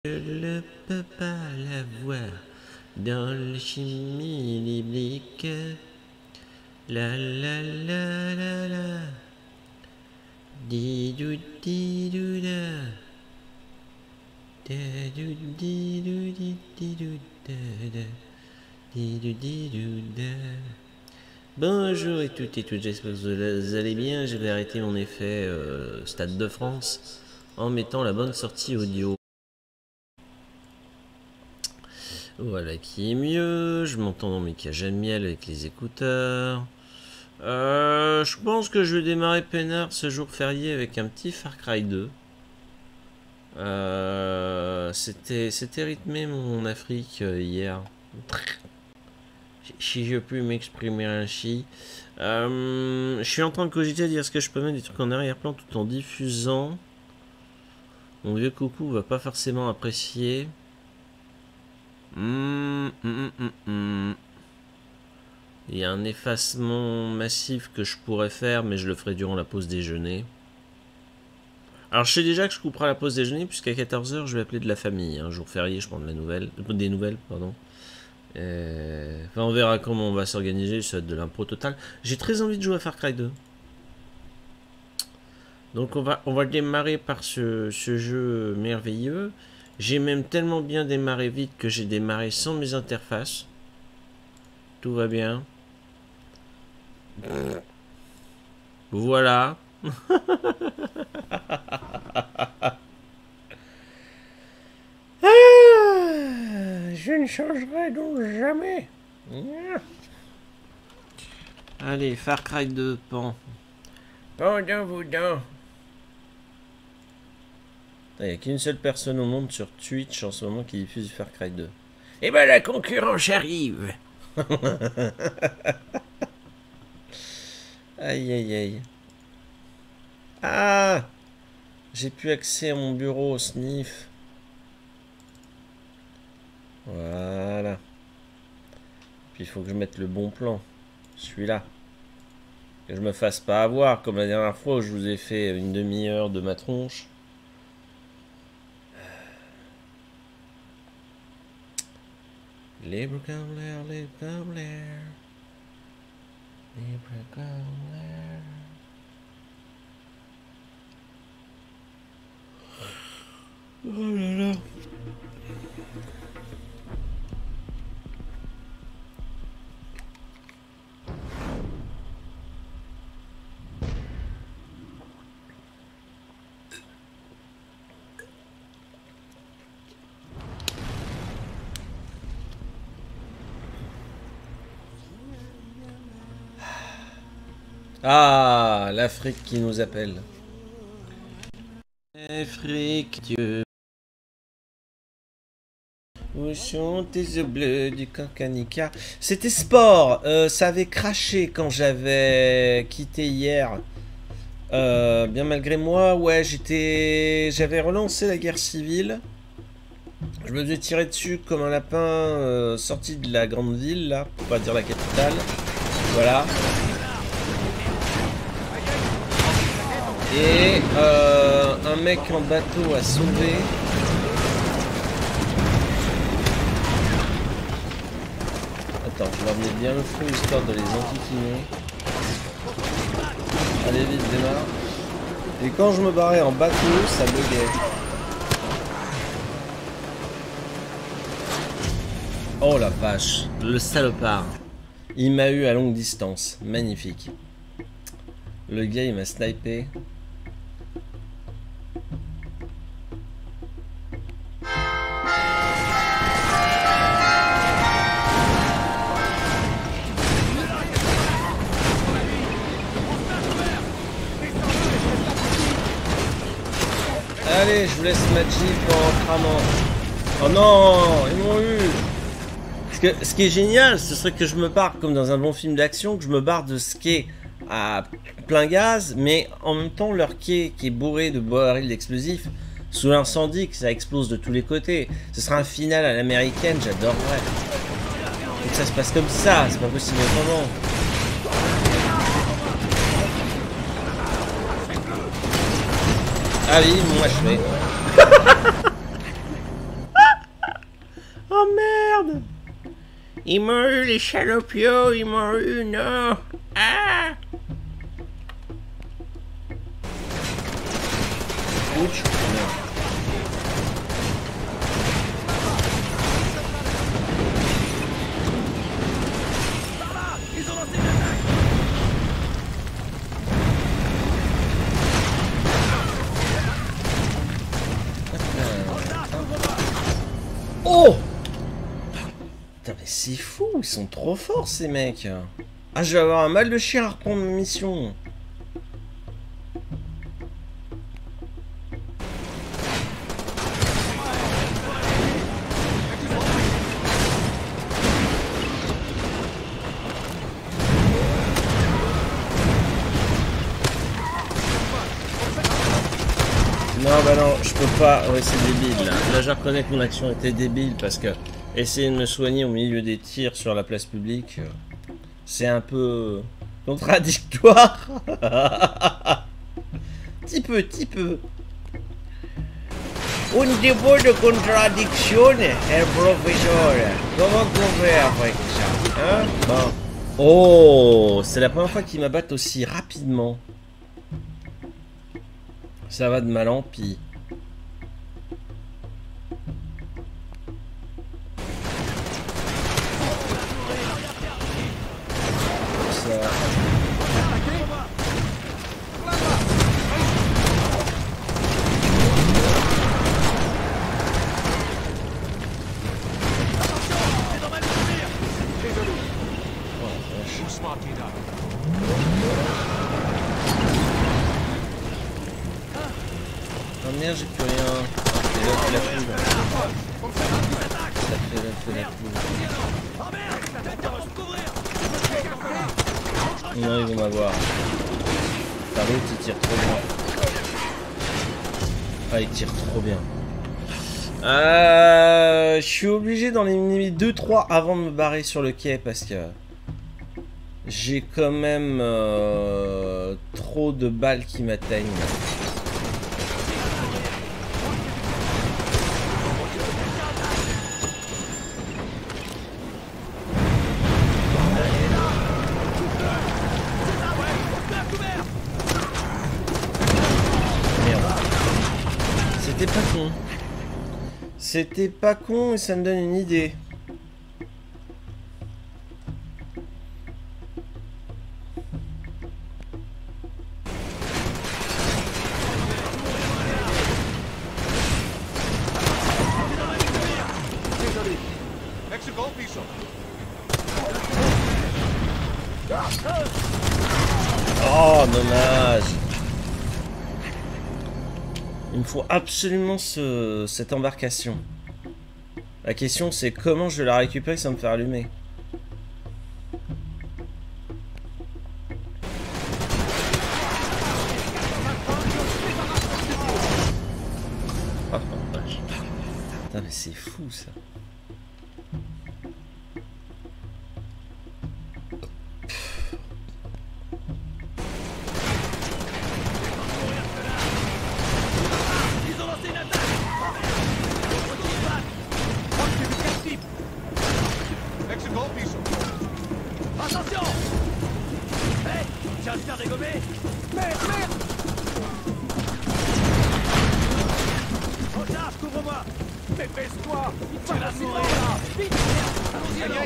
Je ne peux pas la voir dans la chimie biblique. La la la la la. Didou didou da. Dadou didou didou da da. Didou didou da. Bonjour et toutes, j'espère que vous allez bien. Je vais arrêter mon effet Stade de France en mettant la bonne sortie audio. Voilà qui est mieux, je m'entends dans mes cages à miel avec les écouteurs. Je pense que je vais démarrer peinard ce jour férié avec un petit Far Cry 2. C'était rythmé mon Afrique hier. Si je puis m'exprimer ainsi. Je suis en train de cogiter à dire est-ce que je peux mettre des trucs en arrière-plan tout en diffusant. Mon vieux coucou va pas forcément apprécier. Il y a un effacement massif que je pourrais faire, mais je le ferai durant la pause déjeuner. Alors je sais déjà que je couperai la pause déjeuner, puisqu'à 14 h je vais appeler de la famille. Un jour férié, je prends des nouvelles, pardon. Enfin, on verra comment on va s'organiser, ça va être de l'impro total. J'ai très envie de jouer à Far Cry 2. Donc on va démarrer par ce jeu merveilleux. J'ai même tellement bien démarré vite que j'ai démarré sans mes interfaces. Tout va bien. Voilà. Je ne changerai donc jamais. Allez, Far Cry 2, pan. Pendant vos dents. Il n'y a qu'une seule personne au monde sur Twitch en ce moment qui diffuse du Far Cry 2. Eh ben la concurrence arrive. Aïe aïe aïe. Ah, j'ai plus accès à mon bureau au sniff. Voilà. Puis il faut que je mette le bon plan. Celui-là. Que je me fasse pas avoir comme la dernière fois où je vous ai fait une demi-heure de ma tronche. Libre comme l'air, libre comme l'air. Libre comme l'air. Oh là là. Ah, l'Afrique qui nous appelle. Afrique, Dieu. Où sont tes yeux bleus du Cancanica? C'était sport. Ça avait craché quand j'avais quitté hier. Bien malgré moi, ouais, j'avais relancé la guerre civile. Je me faisais tirer dessus comme un lapin sorti de la grande ville, là, pour pas dire la capitale. Voilà. Et un mec en bateau a sauvé. Attends, je vais remettre bien le feu histoire de les enquiquiner. Allez vite, démarre. Et quand je me barrais en bateau, ça buguait. Oh la vache, le salopard. Il m'a eu à longue distance, magnifique. Le gars il m'a snipé. Allez, je vous laisse ma Jeep en cramant. Oh non, ils m'ont eu. Ce qui est génial, ce serait que je me barre comme dans un bon film d'action, que je me barre de ce qui est à plein gaz, mais en même temps leur quai qui est bourré de barils d'explosifs sous l'incendie, que ça explose de tous les côtés. Ce sera un final à l'américaine, j'adorerais. Faut que ça se passe comme ça, c'est pas possible autrement. Ah oui, moi je fais. Oh merde! Ils m'ont eu les chalopios, ils m'ont eu, non! Ah! Ouch! Oh! Putain, mais c'est fou, ils sont trop forts ces mecs. Ah, je vais avoir un mal de chien à reprendre ma mission. Non, bah non, je peux pas. Ouais, c'est débile là. Là, je reconnais que mon action était débile parce que essayer de me soigner au milieu des tirs sur la place publique, c'est un peu contradictoire. Petit peu, petit peu. Un petit peu de contradiction, el professeur. Comment on fait avec ça, hein? Bon. Oh, c'est la première fois qu'il m'abatte aussi rapidement. Ça va de mal en pis. Ça... Oh merde, j'ai plus rien. C'est là que la poule. Ça fait la poule. Non, ils vont m'avoir. Par l'autre, il tire trop bien. Ah, il tire trop bien. Je suis obligé d'en éliminer 2-3 avant de me barrer sur le quai parce que j'ai quand même trop de balles qui m'atteignent. C'était pas con. C'était pas con et ça me donne une idée. Oh, dommage. Il me faut absolument cette embarcation. La question c'est comment je vais la récupérer sans me faire allumer. Oh, vache. Putain, mais c'est fou ça. Attention! Hey! Tiens, je viens dégommer! Merde, merde! Recharge, couvre-moi! Dépêche-toi! Tu vas mourir là! Vite! Allons-y, allons!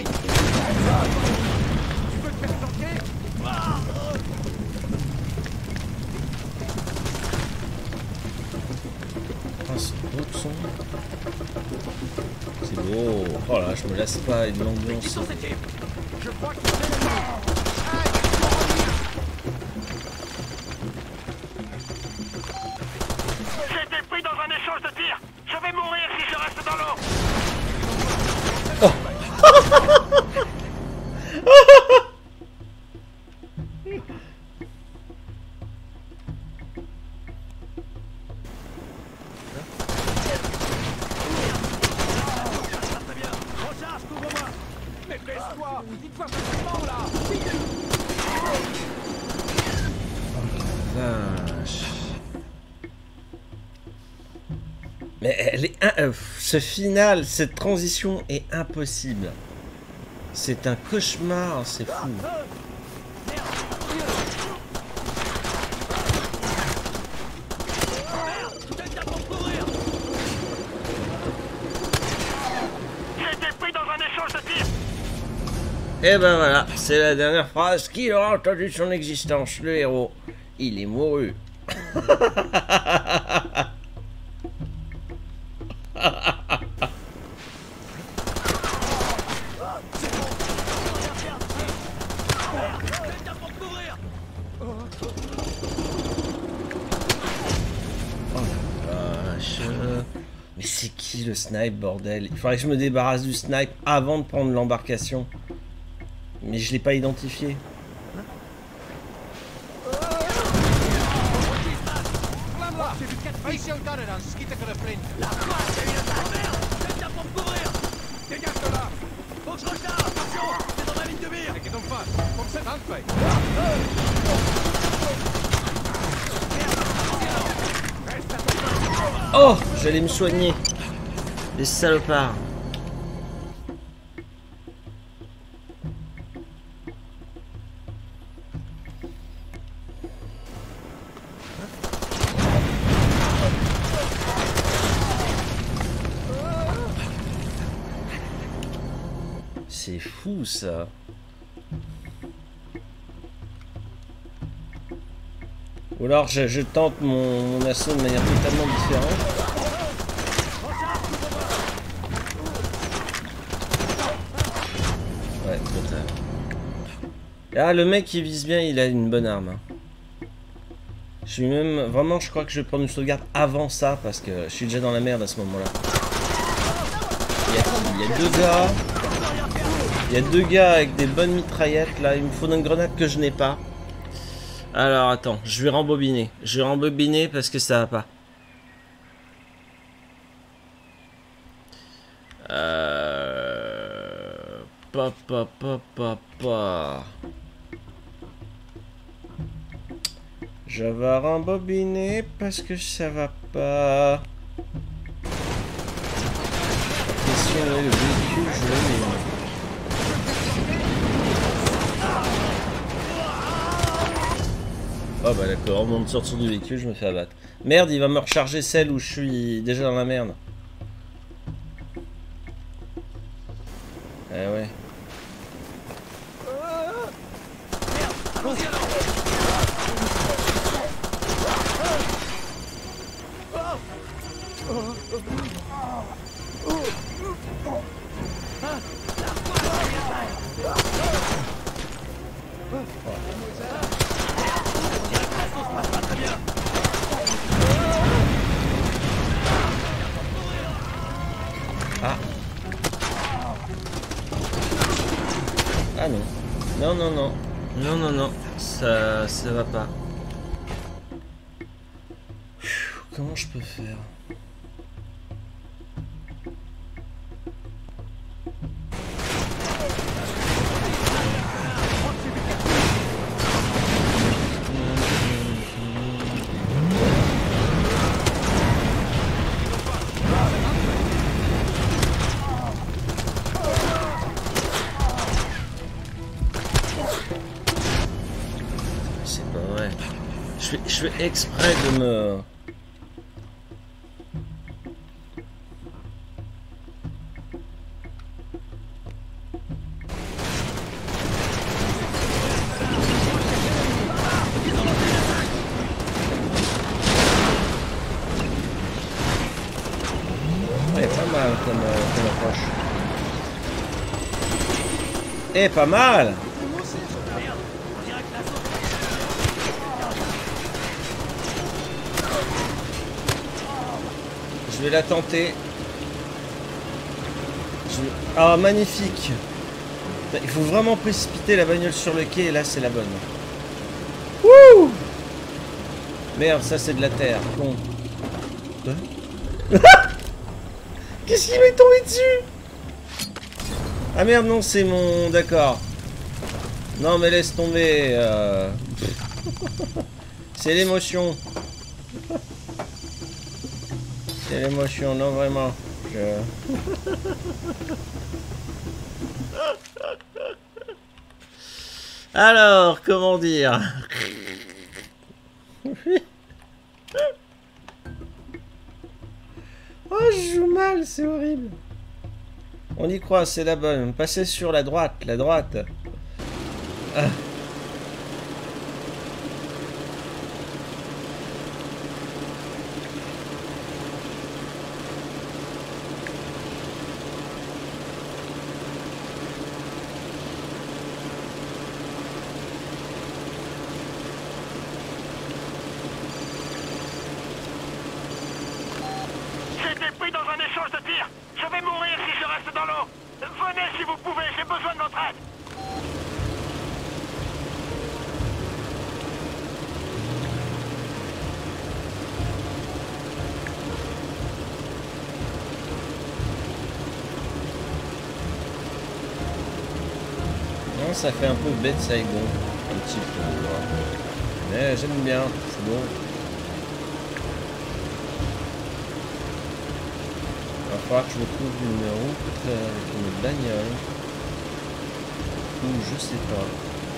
Tu veux te faire tanker? Ah, ce beau son. C'est beau. Oh là, je me lasse pas une ambiance. Je crois que c'est j'ai été pris dans un échange de tir. Je vais mourir si je reste dans l'eau. Très bien. Recharge, couvre-moi. Mais baisse-toi. Dites-moi que là. Vache. Mais elle est ce final, cette transition est impossible. C'est un cauchemar, c'est fou. Et ben voilà, c'est la dernière phrase. Qui aura entendu son existence? Le héros, il est mouru. Mais c'est qui le snipe, bordel? Il faudrait que je me débarrasse du snipe avant de prendre l'embarcation. Mais je l'ai pas identifié. Oh, j'allais me soigner. Les salopards. C'est fou ça. Ou alors je tente mon assaut de manière totalement différente. Ouais, total. Ah, le mec il vise bien, il a une bonne arme. Hein. Je suis même... Vraiment, je crois que je vais prendre une sauvegarde avant ça, parce que je suis déjà dans la merde à ce moment-là. Il y a deux gars. Il y a deux gars avec des bonnes mitraillettes, là. Il me faut une grenade que je n'ai pas. Alors, attends, je vais rembobiner. Je vais rembobiner parce que ça va pas. Je vais rembobiner parce que ça va pas. Question le véhicule, je le mets. Oh bah d'accord, au moment de sortir du véhicule, je me fais abattre. Merde, il va me recharger celle où je suis déjà dans la merde. Eh ouais. Ah. Ah non. Non, non, non. Non, non, non. Ça va pas. Comment je peux faire? C'est pas vrai. Je fais exprès de me... comme approche. Eh, pas mal. Je vais la tenter. Ah, magnifique. Il faut vraiment précipiter la bagnole sur le quai et là c'est la bonne. Wouh! Merde, ça c'est de la terre. Bon. Qu'est-ce qui m'est tombé dessus? Ah merde, non, c'est mon... D'accord. Non, mais laisse tomber. C'est l'émotion. C'est l'émotion, non vraiment. Alors, comment dire? Oh, je joue mal, c'est horrible. On y croit, c'est la bonne. Passez sur la droite, la droite. Ah. Ça fait un peu bête Saigon, un petit peu, mais j'aime bien, c'est bon. Il va falloir que je me trouve une route avec une bagnole, ou je sais pas.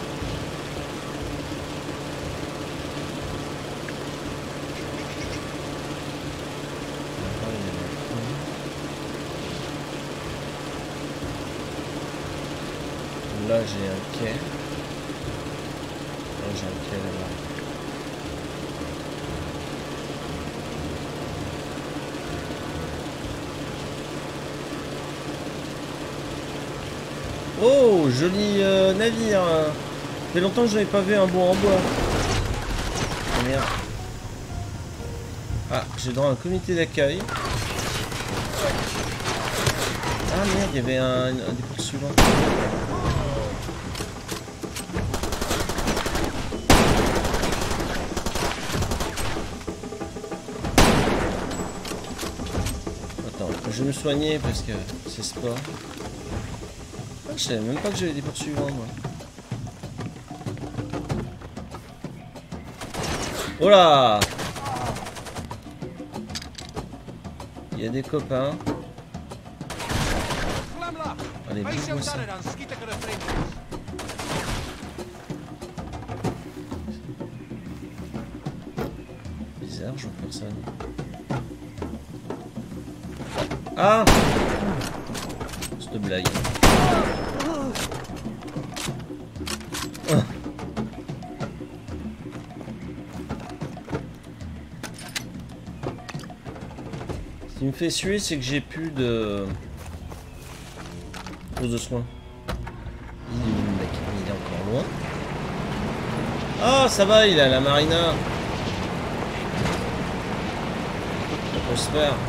Là j'ai un quai. Là j'ai un quai là-bas. Oh, joli navire. Ça fait longtemps que je n'avais pas vu un bon en bois. Oh merde. Ah, j'ai droit à un comité d'accueil. Ah merde, il y avait un des poursuivants. Je vais me soigner parce que c'est sport. Ah, je savais même pas que j'avais des poursuivants moi. Oh là! Il y a des copains. Allez, bouge-moi ça. Bizarre, je vois personne. Ah! Cette blague. Ce qui me fait suer, c'est que j'ai plus de... pose de soins. Il est où le mec? Il est encore loin. Ah, ça va, il est à la marina. Ça peut se faire.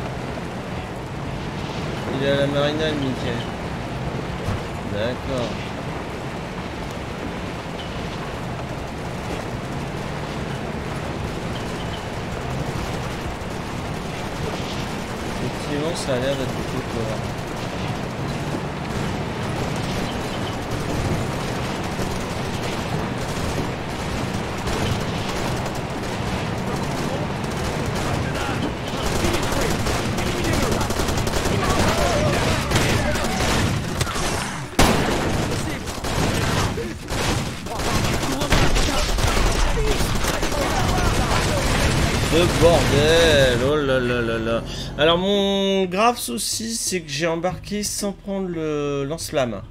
Il est à la marina, le Mickey. D'accord. Effectivement, ça a l'air d'être beaucoup plus rare. Bordel, oh là là là là. Alors mon grave souci, c'est que j'ai embarqué sans prendre le lance-flamme.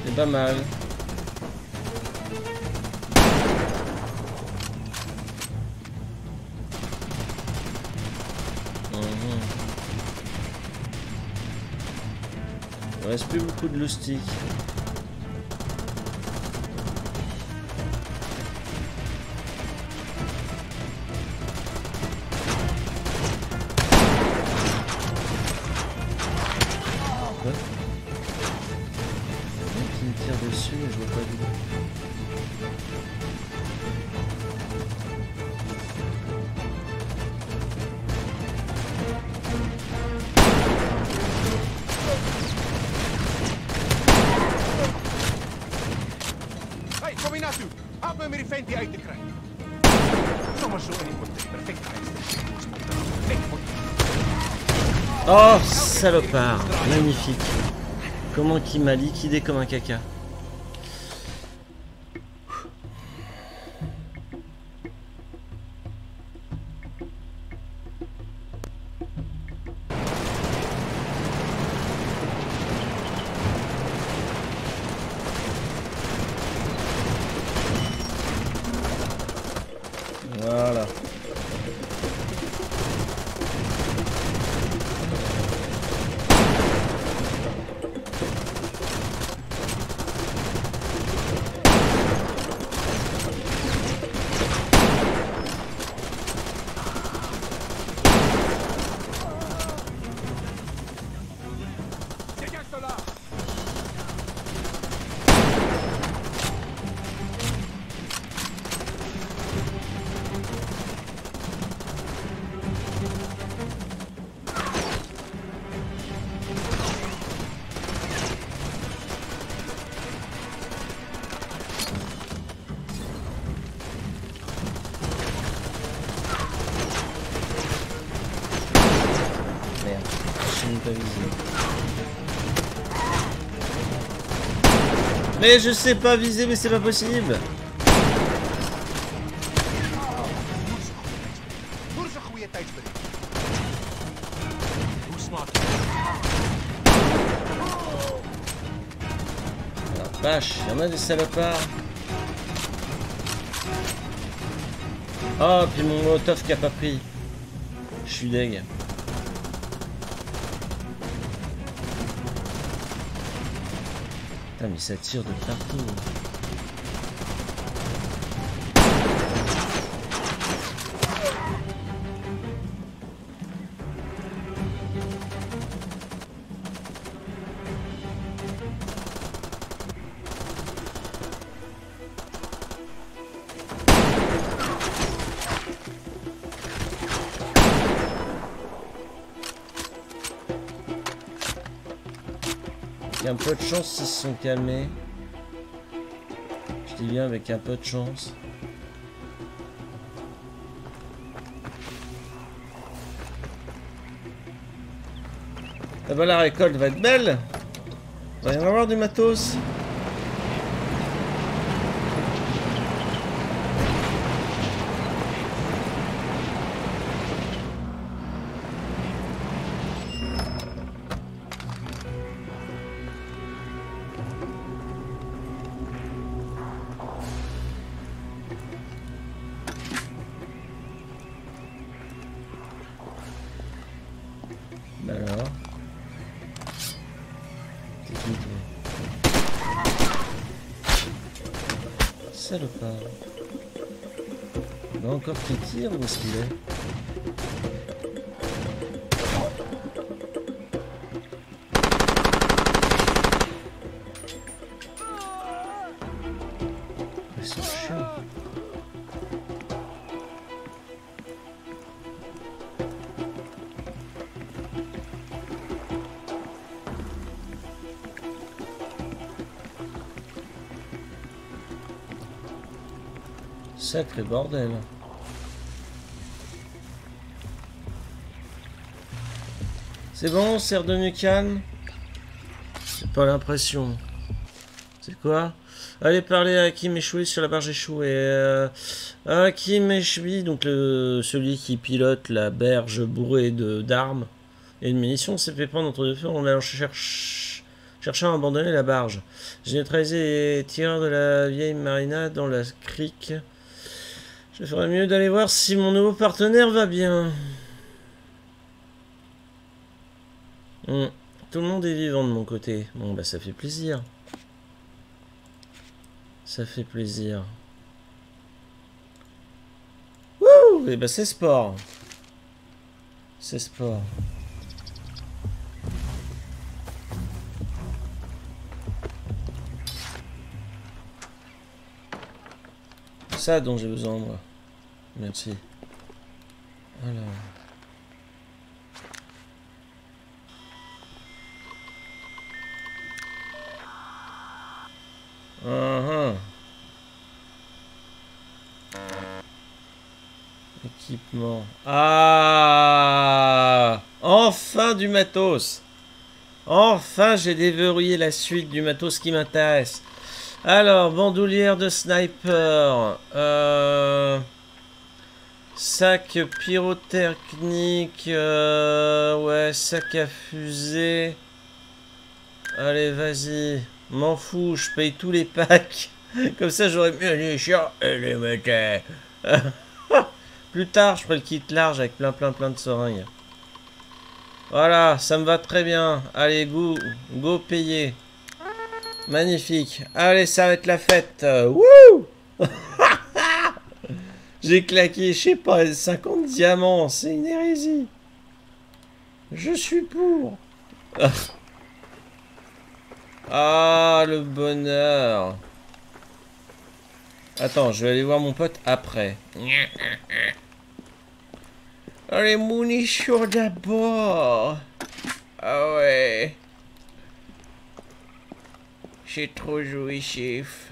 C'est pas mal. Il reste plus beaucoup de loustiques. Qui me tire dessus, mais je vois pas d'où. Help me om hierdie vent hier uit te kry. Sommer so in die motor. Perfek. Oh, salopard. Magnifique. Comment qu'il m'a liquidé comme un caca. Voilà. Dégage de là. Merde, je n'ai pas visé. Mais je sais pas viser, mais c'est pas possible. Hoe is 'n goeie tydsbereik? Hoe smart. La vache, il y en a des salopards. Oh, puis mon molotov qui a pas pris. Je suis deg. Putain, mais ça tire de partout. Il y a un peu de chance s'ils se sont calmés. Je dis bien avec un peu de chance. Ah bah la récolte va être belle. Il va y en avoir du matos. Bah alors. T'es qui toi? Salopard. Il va encore qui tire ou est-ce qu'il est? Ils sont chiants. Sacré bordel. C'est bon, c'est redevenu calme? J'ai pas l'impression. C'est quoi? Allez parler à Hakim Eshoui sur la barge échouée. Hakim Eshoui, donc celui qui pilote la berge bourrée d'armes et de munitions, s'est fait prendre entre deux feux. On la cherche cherchant à abandonner la barge. J'ai neutralisé les tireurs de la vieille marina dans la crique. Je ferais mieux d'aller voir si mon nouveau partenaire va bien. Tout le monde est vivant de mon côté. Bon, bah ça fait plaisir. Ça fait plaisir. Wouh! Et bah c'est sport. C'est sport. Ça dont j'ai besoin, moi. Merci. Alors. Équipement. Ah! Enfin du matos! Enfin, j'ai déverrouillé la suite du matos qui m'intéresse. Alors, bandoulière de sniper. Sac pyrotechnique. Ouais, sac à fusée. Allez, vas-y. M'en fous, je paye tous les packs. Comme ça, j'aurais mis les chiens et les mettais. Plus tard, je ferai le kit large avec plein de seringues. Voilà, ça me va très bien. Allez, go payer. Magnifique. Allez, ça va être la fête. Wouh! J'ai claqué, je sais pas, 50 diamants. C'est une hérésie. Je suis pour. Ah, le bonheur. Attends, je vais aller voir mon pote après. Les munitions d'abord. Ah ouais. C'est trop jouissif.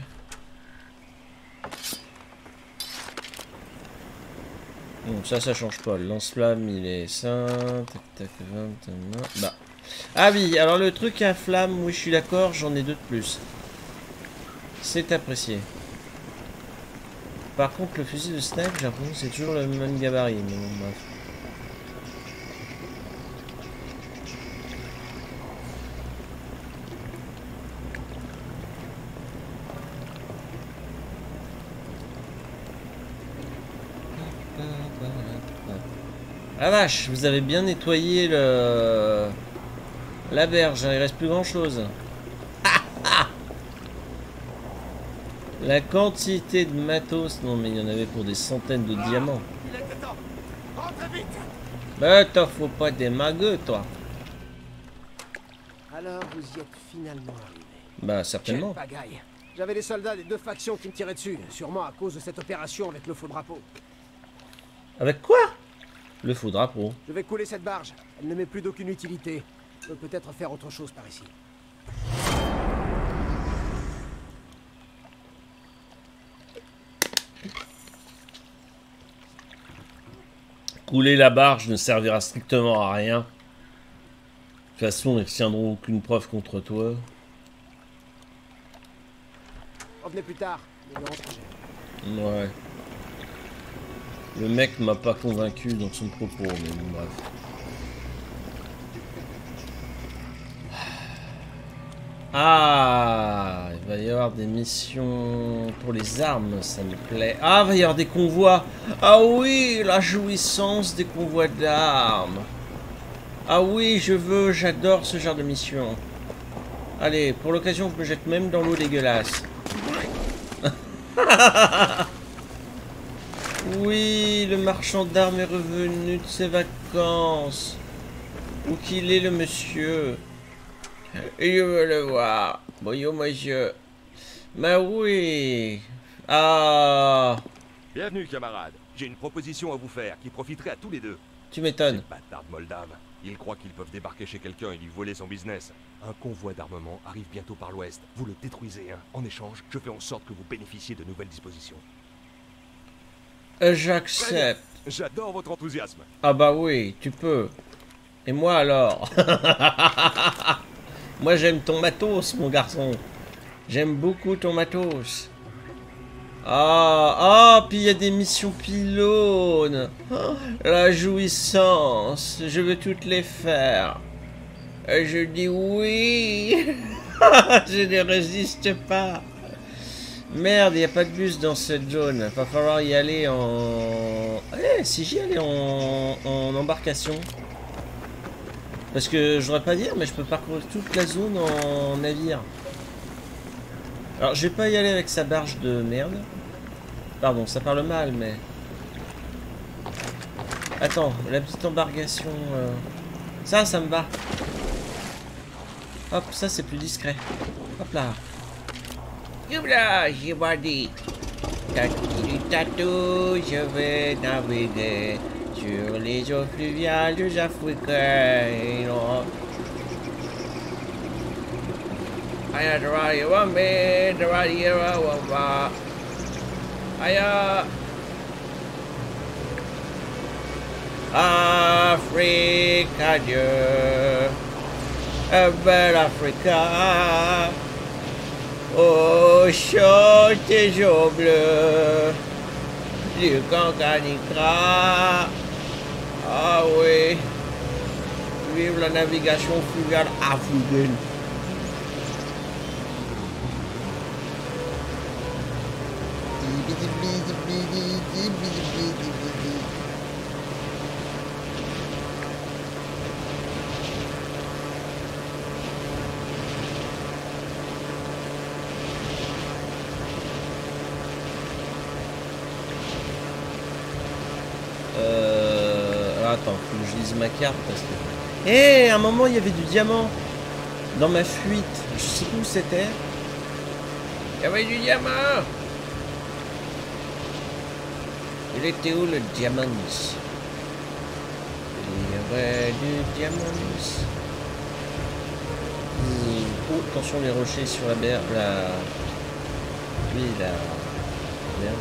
Bon, ça change pas. Le lance-flamme, il est sain. Tac, tac, 20. Bah. Ah oui, alors le truc à flamme, oui, je suis d'accord, j'en ai 2 de plus. C'est apprécié. Par contre, le fusil de snipe, j'ai l'impression que c'est toujours le même gabarit. Mais bon, bref. Ah vache, vous avez bien nettoyé la berge, hein, il reste plus grand chose. La quantité de matos, non mais il y en avait pour des centaines de diamants. Bah t'en faut pas des magueux toi. Alors vous y êtes finalement arrivé. Bah certainement. Quelle pagaille. J'avais des soldats des 2 factions qui me tiraient dessus, sûrement à cause de cette opération avec le faux drapeau. Avec quoi? Le faux drapeau. Je vais couler cette barge. Elle ne m'est plus d'aucune utilité. Je peux peut-être faire autre chose par ici. Couler la barge ne servira strictement à rien. De toute façon, ils ne tiendront aucune preuve contre toi. Revenez plus tard. Ouais. Le mec m'a pas convaincu dans son propos, mais bon, bref. Ah, il va y avoir des missions pour les armes, ça me plaît. Ah, il va y avoir des convois. Ah oui, la jouissance des convois d'armes. Ah oui, j'adore ce genre de mission. Allez, pour l'occasion, je me jette même dans l'eau dégueulasse. Oui, le marchand d'armes est revenu de ses vacances. Où qu'il est, le monsieur? Et je veux le voir. Bonjour, monsieur. Bah oui. Ah. Bienvenue, camarade. J'ai une proposition à vous faire qui profiterait à tous les deux. Tu m'étonnes. Ces bâtards de Moldave. Ils croient qu'ils peuvent débarquer chez quelqu'un et lui voler son business. Un convoi d'armement arrive bientôt par l'ouest. Vous le détruisez, hein. En échange, je fais en sorte que vous bénéficiez de nouvelles dispositions. J'accepte. J'adore votre enthousiasme. Ah bah oui, tu peux. Et moi alors? Moi j'aime ton matos, mon garçon. J'aime beaucoup ton matos. Ah, puis il y a des missions pylônes. Oh, la jouissance. Je veux toutes les faire. Je dis oui. Je ne résiste pas. Merde, il n'y a pas de bus dans cette zone. Va falloir y aller en... Eh, si j'y allais en embarcation. Parce que je voudrais pas dire, mais je peux parcourir toute la zone en navire. Alors, je vais pas y aller avec sa barge de merde. Pardon, ça parle mal, mais... Attends, la petite embarcation... Ça me va. Hop, ça c'est plus discret. Hop là. Youla, j'ai bandit. Tati tatou, je vais naviguer sur les eaux fluviales des Africains. Aya, drawai wambe, drawai wamba. Aya. Africa, Dieu. Belle Africa. Oh, chaud tes jours bleus. Du Kankanikra. Ah oui. Vive la navigation fluviale africaine. Attends, faut que je lise ma carte parce que... Eh, à un moment il y avait du diamant dans ma fuite. Je sais plus où c'était. Il y avait du diamant. Il était où le diamant? Il y avait du diamant. Oh, attention les rochers sur la mer. Oui, la merde.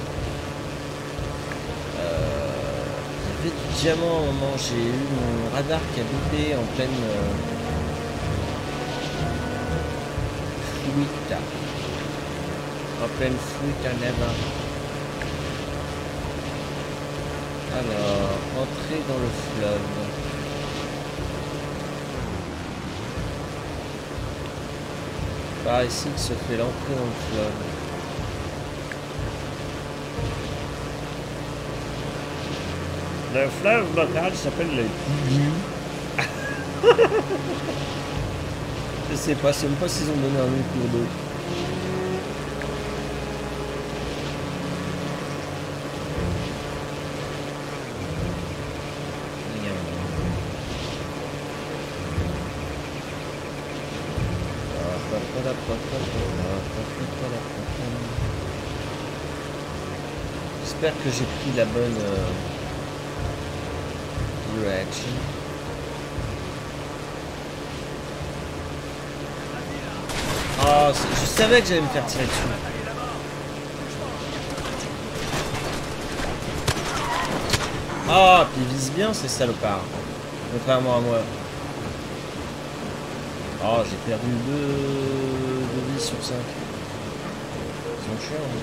Il y avait du diamant à un moment, j'ai eu mon radar qui a loupé en pleine fuite. En pleine fuite à Nava. Alors, entrer dans le fleuve. Par ici que se fait l'entrée dans le fleuve. Le fleuve local s'appelle le Tigu. Je sais pas, je sais même pas s'ils ont donné un autre cours d'eau. J'espère que j'ai pris la bonne direction. Oh, je savais que j'allais me faire tirer dessus. Ah, puis ils visent bien ces salopards. Contrairement à moi. Oh, j'ai perdu 2 vies sur 5. Ils sont chiants. Hein.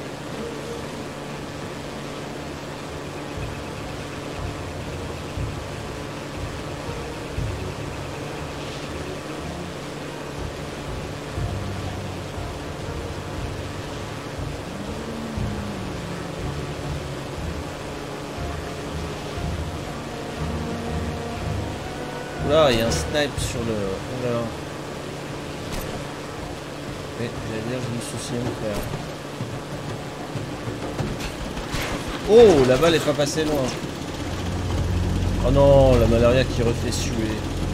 Là, il y a un snipe sur le... Oh là là. Mais j'allais dire, je me soucie mon frère. Oh, la balle est pas passée loin. Oh non, la malaria qui refait suer.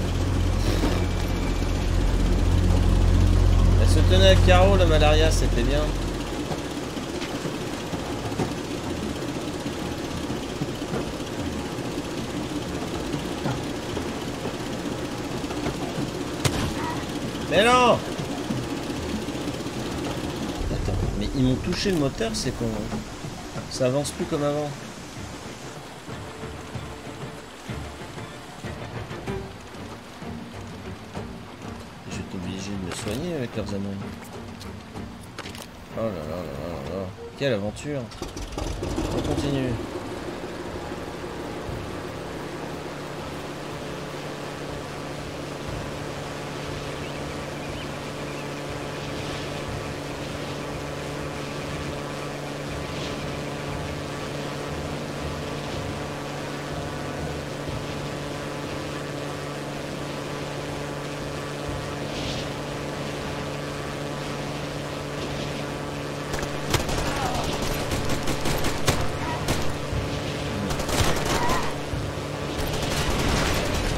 Elle se tenait à carreau, la malaria, c'était bien. Mais non! Attends, mais ils m'ont touché le moteur, c'est con. Ça avance plus comme avant. Je vais être obligé de me soigner avec leurs amants. Oh là là là là là. Quelle aventure! On continue.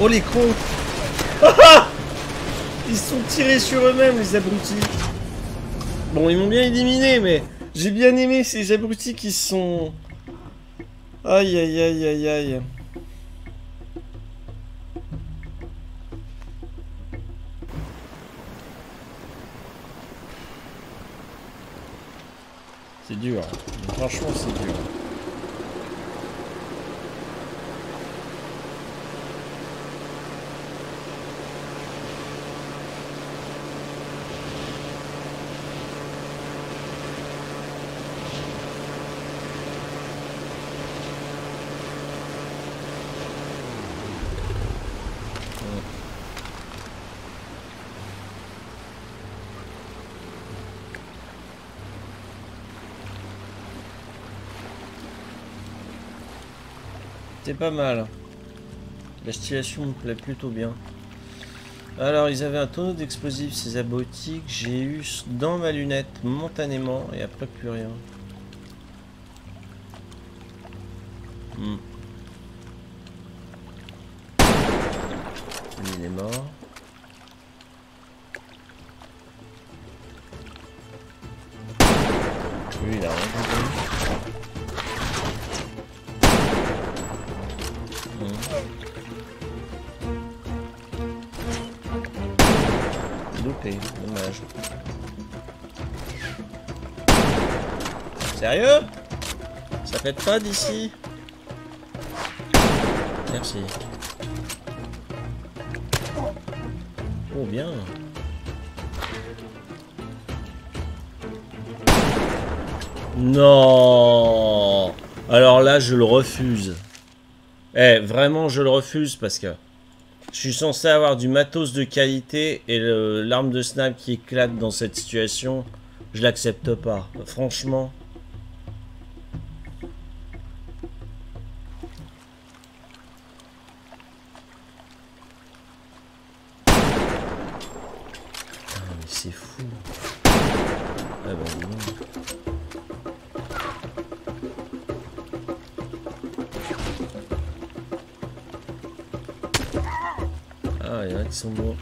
Oh les cons. Ils se sont tirés sur eux-mêmes les abrutis. Bon, ils m'ont bien éliminé, mais j'ai bien aimé ces abrutis qui se sont... Aïe aïe aïe aïe aïe. C'est dur. Franchement, c'est dur. C'est pas mal. La stylation me plaît plutôt bien. Alors, ils avaient un tonneau d'explosifs, ces abrutis, que j'ai eu dans ma lunette momentanément et après plus rien. Lui, il est mort. Lui, il a rien compris. Loupé, dommage. Sérieux? Ça pète pas d'ici? Merci. Oh bien. Non. Alors là, je le refuse. Eh, vraiment, je le refuse parce que je suis censé avoir du matos de qualité et l'arme de snipe qui éclate dans cette situation, je l'accepte pas. Franchement. Putain, mais c'est fou. Ah bah dis donc. Ah, il y en a qui sont morts.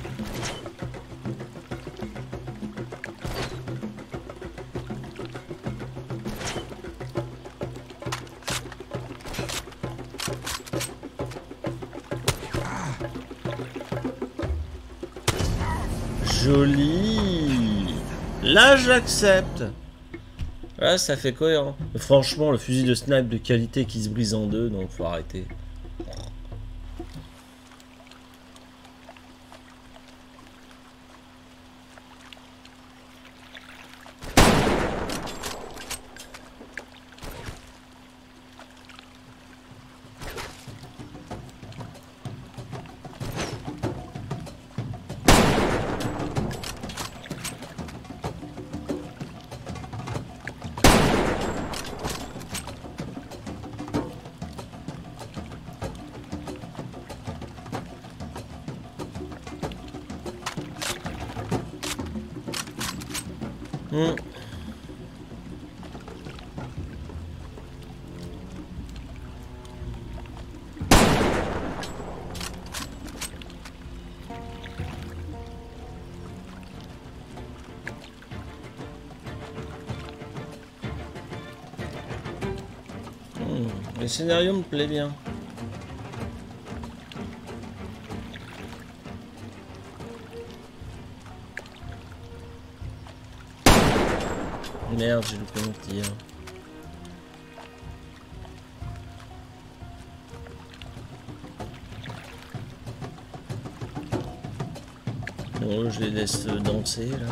Joli. Là, j'accepte. Là, ça fait cohérent. Mais franchement, le fusil de snipe de qualité qui se brise en deux, donc faut arrêter. Le scénario me plaît bien. Merde, j'ai loupé mon tir. Bon, je les laisse danser là.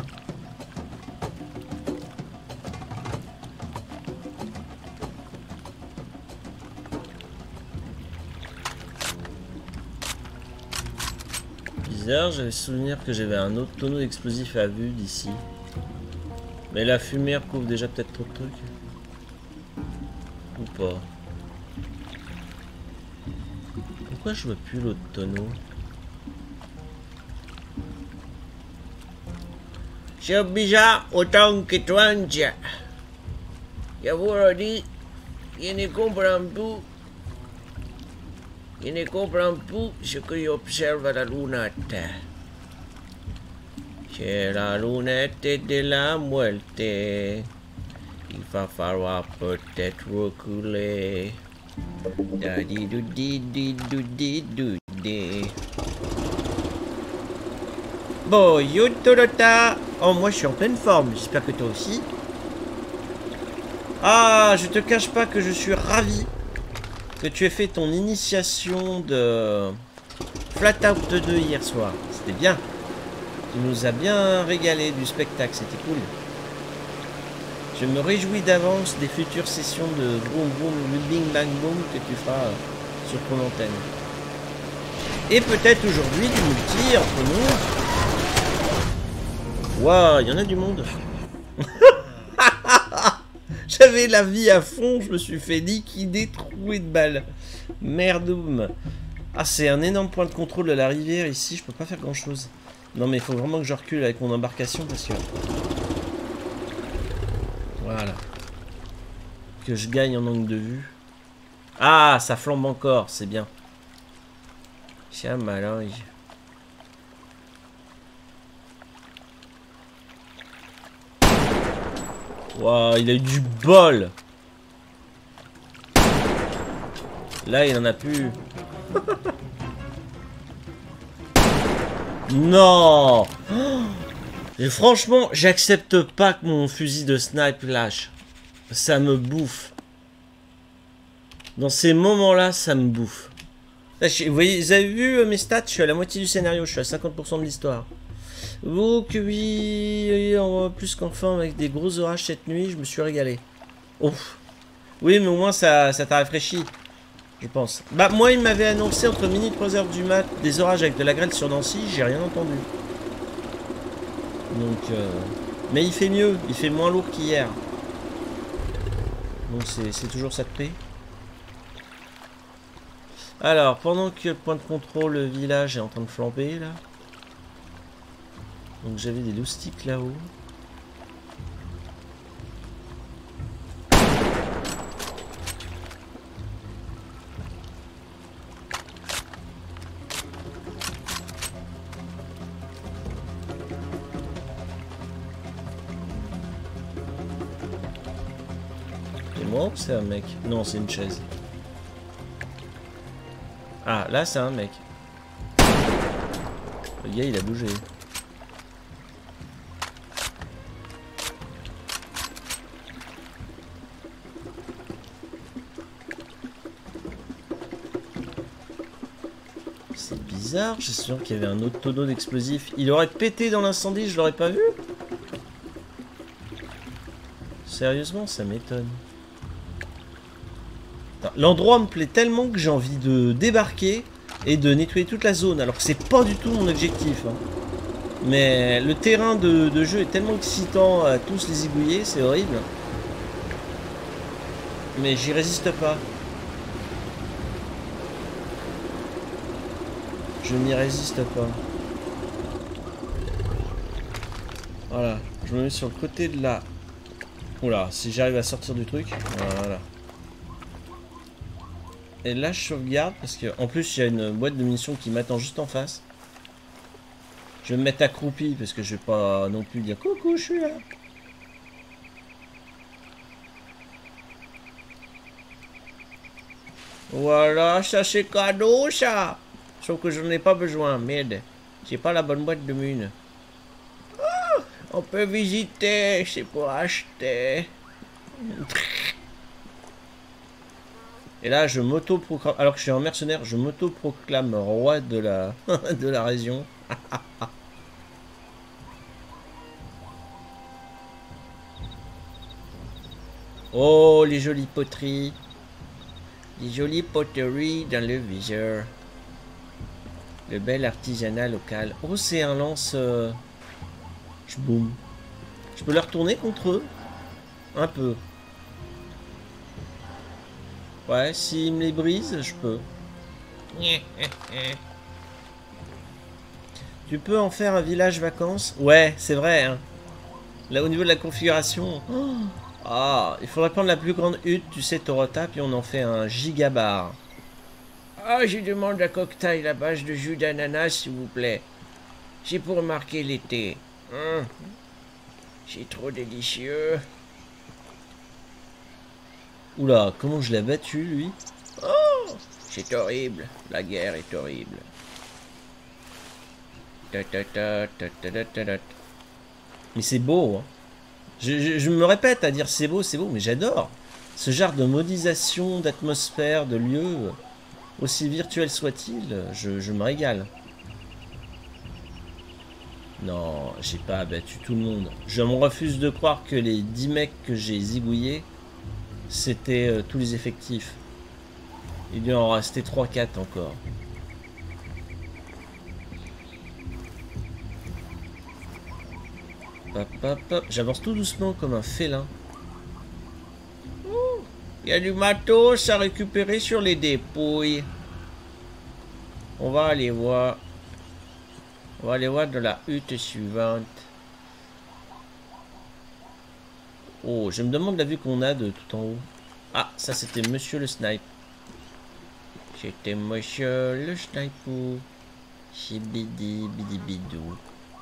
Bizarre, j'avais souvenir que j'avais un autre tonneau d'explosifs à vue d'ici. Mais la fumée recouvre déjà peut-être trop de trucs. Ou pas. Pourquoi je vois plus l'autre tonneau? Saya bisa utang ke tuan je. Ya boleh ini compram tu. Il ne comprend pas ce que j'observe à la lunette. C'est la lunette de la muerte. Il va falloir peut-être reculer. Bon, yo Tolota. Oh, moi je suis en pleine forme, j'espère que toi aussi. Ah, je te cache pas que je suis ravi que tu aies fait ton initiation de Flat Out 2 hier soir. C'était bien. Tu nous as bien régalé du spectacle, c'était cool. Je me réjouis d'avance des futures sessions de Boom Boom Bing Bang Boom que tu feras sur ton antenne. Et peut-être aujourd'hui du multi entre nous. Waouh, il y en a du monde. J'avais la vie à fond, je me suis fait liquider, troué de balles. Merdoum. Ah, c'est un énorme point de contrôle de la rivière ici, je peux pas faire grand chose. Non mais il faut vraiment que je recule avec mon embarcation parce que... Voilà. Que je gagne en angle de vue. Ah, ça flambe encore, c'est bien. Tiens, malingue. Waouh, il a eu du bol. Là, il en a plus. Non. Et franchement, j'accepte pas que mon fusil de snipe lâche. Ça me bouffe. Dans ces moments-là, ça me bouffe. Là, vous voyez, vous avez vu mes stats? Je suis à la moitié du scénario, je suis à 50% de l'histoire. Oh que oui, plus qu'enfin avec des gros orages cette nuit, je me suis régalé. Ouf. Oui, mais au moins ça t'a rafraîchi, je pense. Bah moi il m'avait annoncé entre minuit et 3h du mat des orages avec de la grêle sur Nancy, j'ai rien entendu. Donc mais il fait mieux, il fait moins lourd qu'hier. Donc c'est toujours ça de prix. Alors, pendant que le point de contrôle, le village est en train de flamber là. Donc j'avais des loustiques là-haut. C'est moi ou c'est un mec? Non, c'est une chaise. Ah, là c'est un mec. Le gars il a bougé. C'est bizarre, j'ai sûr qu'il y avait un autre tonneau d'explosifs. Il aurait pété dans l'incendie, je l'aurais pas vu. Sérieusement, ça m'étonne. L'endroit me plaît tellement que j'ai envie de débarquer et de nettoyer toute la zone. Alors que c'est pas du tout mon objectif. Hein. Mais le terrain de jeu est tellement excitant à tous les zigouiller, c'est horrible. Mais j'y résiste pas. Je n'y résiste pas. Voilà. Je me mets sur le côté de la... Oula, si j'arrive à sortir du truc. Voilà. Et là, je sauvegarde parce que en plus, il y a une boîte de munitions qui m'attend juste en face. Je vais me mettre accroupi parce que je vais pas non plus dire coucou, je suis là. Voilà, ça c'est cadeau ça. Sauf que je n'en ai pas besoin, merde. J'ai pas la bonne boîte de mine. Ah, on peut visiter, c'est pour acheter. Et là, je m'auto-proclame, alors que je suis un mercenaire, je m'auto-proclame roi de la, de la région. Oh, les jolies poteries. Les jolies poteries dans le viseur. Le bel artisanat local. Oh, c'est un lance... Boum. Je peux le retourner contre eux? Un peu. Ouais, s'ils me les brisent, je peux. Tu peux en faire un village vacances? Ouais, c'est vrai. Hein. Là, au niveau de la configuration... Ah, il faudrait prendre la plus grande hutte, tu sais, Torota, puis on en fait un gigabar. Ah, je demande un cocktail à base de jus d'ananas, s'il vous plaît. C'est pour marquer l'été. C'est trop délicieux. Oula, comment je l'ai battu, lui? Oh, c'est horrible. La guerre est horrible. Mais c'est beau, hein. Je me répète à dire c'est beau, mais j'adore. Ce genre de modisation, d'atmosphère, de lieu, aussi virtuel soit-il, je me régale. Non, j'ai pas abattu tout le monde. Je me refuse de croire que les 10 mecs que j'ai zigouillés, c'était tous les effectifs. Il doit en rester 3-4 encore. J'avance tout doucement comme un félin. Il y a du matos à récupérer sur les dépouilles. On va aller voir. On va aller voir dans la hutte suivante. Oh, je me demande la vue qu'on a de tout en haut. Ah, ça c'était Monsieur le Snipe. C'était Monsieur le Snipe. Chibidi bidi bidou.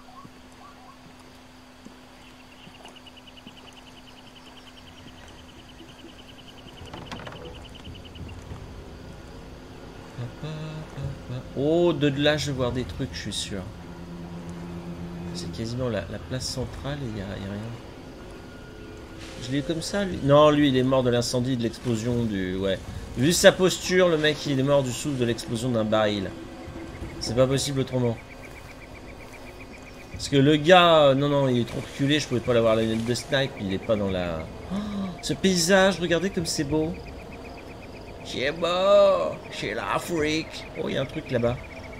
Oh, de là je vais voir des trucs, je suis sûr. C'est quasiment la place centrale et il n'y a rien. Je l'ai eu comme ça, lui? Non, lui, il est mort de l'incendie, de l'explosion du... Ouais. Vu sa posture, le mec, il est mort du souffle de l'explosion d'un baril. C'est pas possible autrement. Parce que le gars... Non, il est trop reculé, je pouvais pas l'avoir la lunette de snipe, il est pas dans la... Oh, ce paysage, regardez comme c'est beau. C'est beau, c'est l'Afrique. Oh, il y a un truc là-bas.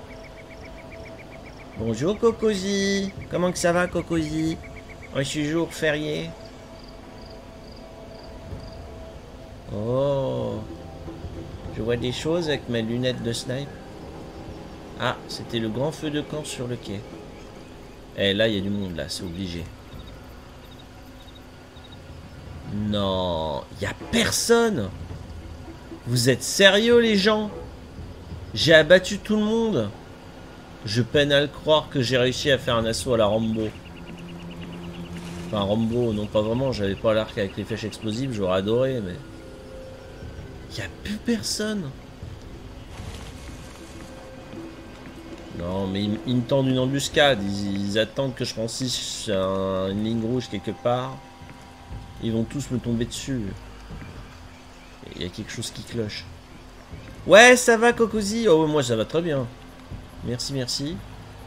Bonjour Cocosi. Comment que ça va Cocosi? Un jour férié. Oh. Je vois des choses avec mes lunettes de snipe. Ah, c'était le grand feu de camp sur le quai. Eh, là, il y a du monde, là, c'est obligé. Non, il n'y a personne. Vous êtes sérieux, les gens? J'ai abattu tout le monde. Je peine à le croire que j'ai réussi à faire un assaut à la Rambo. Enfin, Rambo, non pas vraiment, j'avais pas l'arc avec les flèches explosives, j'aurais adoré, mais... Il n'y a plus personne. Non, mais ils me tendent une embuscade, ils attendent que je franchisse une ligne rouge quelque part. Ils vont tous me tomber dessus. Il y a quelque chose qui cloche. Ouais, ça va, Cocosi. Oh, moi, ça va très bien. Merci, merci.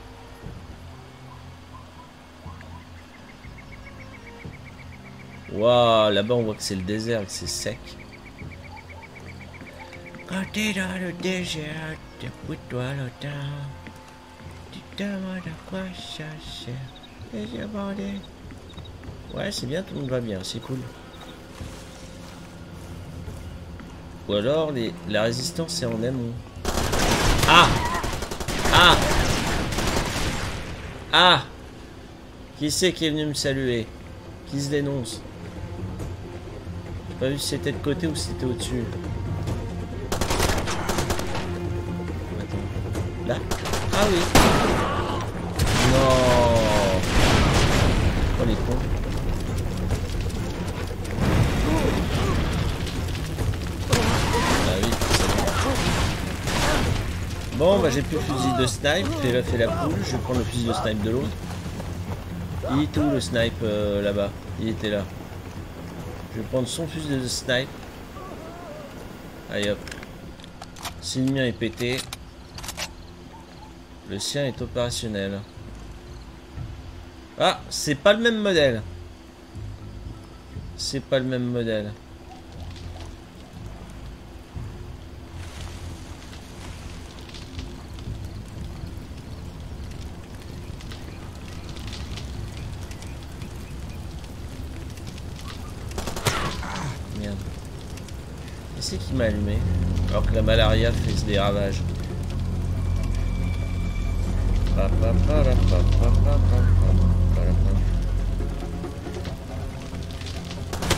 Waouh, là-bas, on voit que c'est le désert, que c'est sec. Quand t'es dans le désert, dépouille-toi le temps. Tu te demandes à quoi ça sert. Ouais, c'est bien, tout le monde va bien, c'est cool. Ou alors, la résistance est en amont. Ah! Ah! Ah! Qui c'est qui est venu me saluer? Qui se dénonce? J'ai pas vu si c'était de côté ou si c'était au-dessus. Là? Ah oui! Non! Oh les cons! Bon, bah j'ai plus le fusil de snipe, fait la poule, je vais prendre le fusil de snipe de l'autre. Il est où le snipe là-bas? Il était là. Je vais prendre son fusil de snipe. Allez hop. Si le mien est pété, le sien est opérationnel. Ah, c'est pas le même modèle. C'est pas le même modèle. C'est qui m'a allumé alors que la malaria fait des ravages.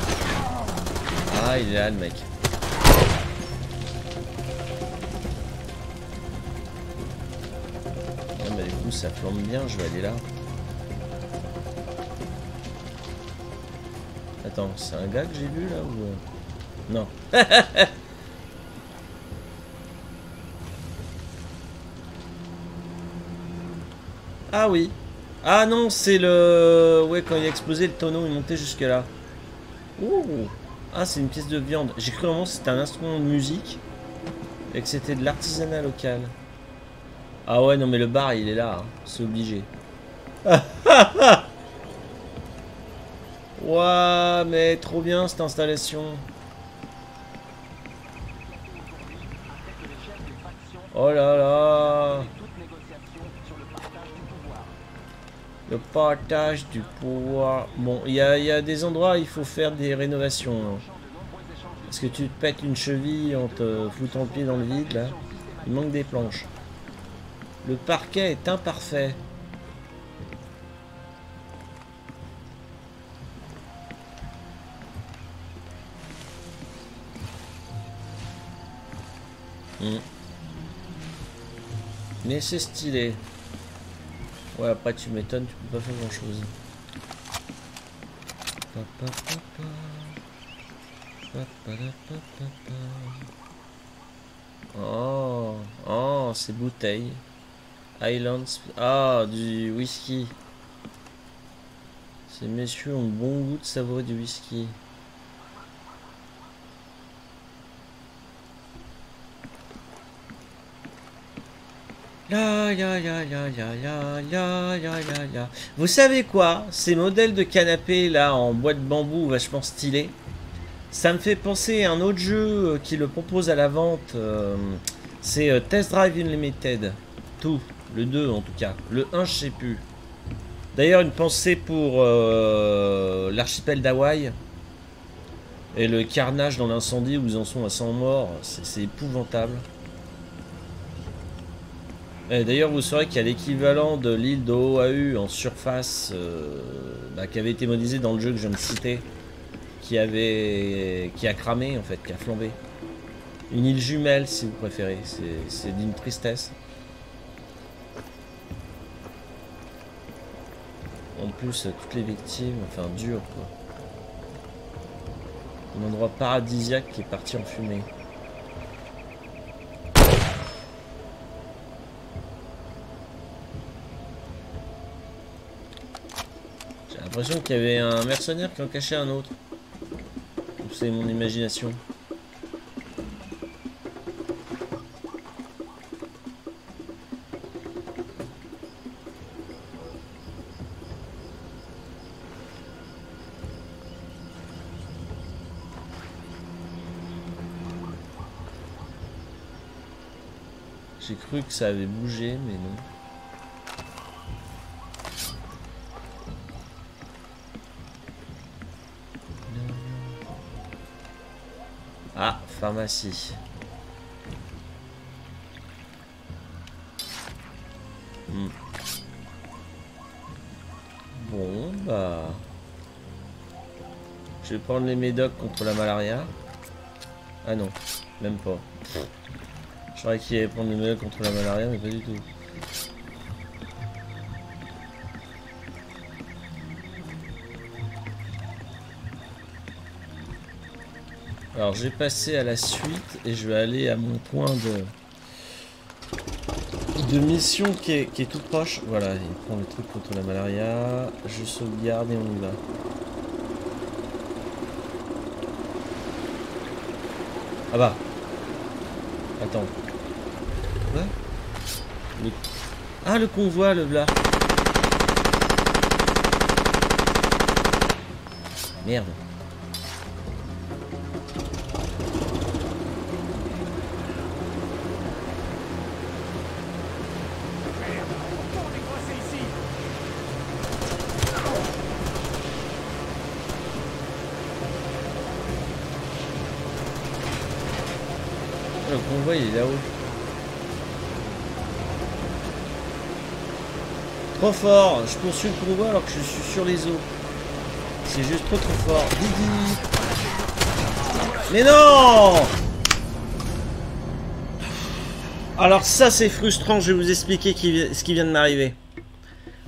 Ah, il est là le mec. ça flambe bien, je vais aller là. Attends, c'est un gars que j'ai vu là ou... Non. Ah oui. Ah non, c'est le... Ouais, quand il a explosé, le tonneau est monté jusque là. Ouh. Ah, c'est une pièce de viande. J'ai cru vraiment que c'était un instrument de musique et que c'était de l'artisanat local. Ah ouais, non mais le bar, il est là. Hein. C'est obligé. Ouah, mais trop bien cette installation. Oh là là. Le partage du pouvoir. Bon, il y a des endroits où il faut faire des rénovations. Hein. Parce que tu te pètes une cheville en te foutant le pied dans le vide, là. Il manque des planches. Le parquet est imparfait. Mais c'est stylé. Ouais, après tu m'étonnes, tu peux pas faire grand chose. Oh, oh, c'est bouteille. Highlands. Ah, du whisky. Ces messieurs ont bon goût de savourer du whisky. La ya ya ya ya ya ya ya ya ya. Vous savez quoi? Ces modèles de canapé là en bois de bambou vachement stylés, ça me fait penser à un autre jeu qui le propose à la vente. C'est Test Drive Unlimited. Tout. Le 2 en tout cas. Le 1 je sais plus. D'ailleurs une pensée pour l'archipel d'Hawaï. Et le carnage dans l'incendie où ils en sont à 100 morts. C'est épouvantable. D'ailleurs, vous saurez qu'il y a l'équivalent de l'île de Oahu en surface qui avait été modélisé dans le jeu que je viens de citer, qui a cramé en fait, qui a flambé. Une île jumelle si vous préférez, c'est d'une tristesse. En plus, toutes les victimes, enfin dur quoi. Un endroit paradisiaque qui est parti en fumée. J'ai l'impression qu'il y avait un mercenaire qui en cachait un autre. C'est mon imagination. J'ai cru que ça avait bougé, mais non. Ah, pharmacie. Bon, bah... je vais prendre les médocs contre la malaria. Ah non, même pas. Je croyais qu'il allait prendre les médocs contre la malaria, mais pas du tout. Alors je vais passer à la suite et je vais aller à mon point de mission qui est tout proche. Voilà, il prend le truc contre la malaria. Je sauvegarde et on y va. Ah bah. Attends. Ouais. Ah le convoi, le blas. Merde. Le convoi il est là-haut. Trop fort, je poursuis le convoi alors que je suis sur les eaux. C'est juste trop fort. Didi. Mais non! Alors ça c'est frustrant, je vais vous expliquer ce qui vient de m'arriver.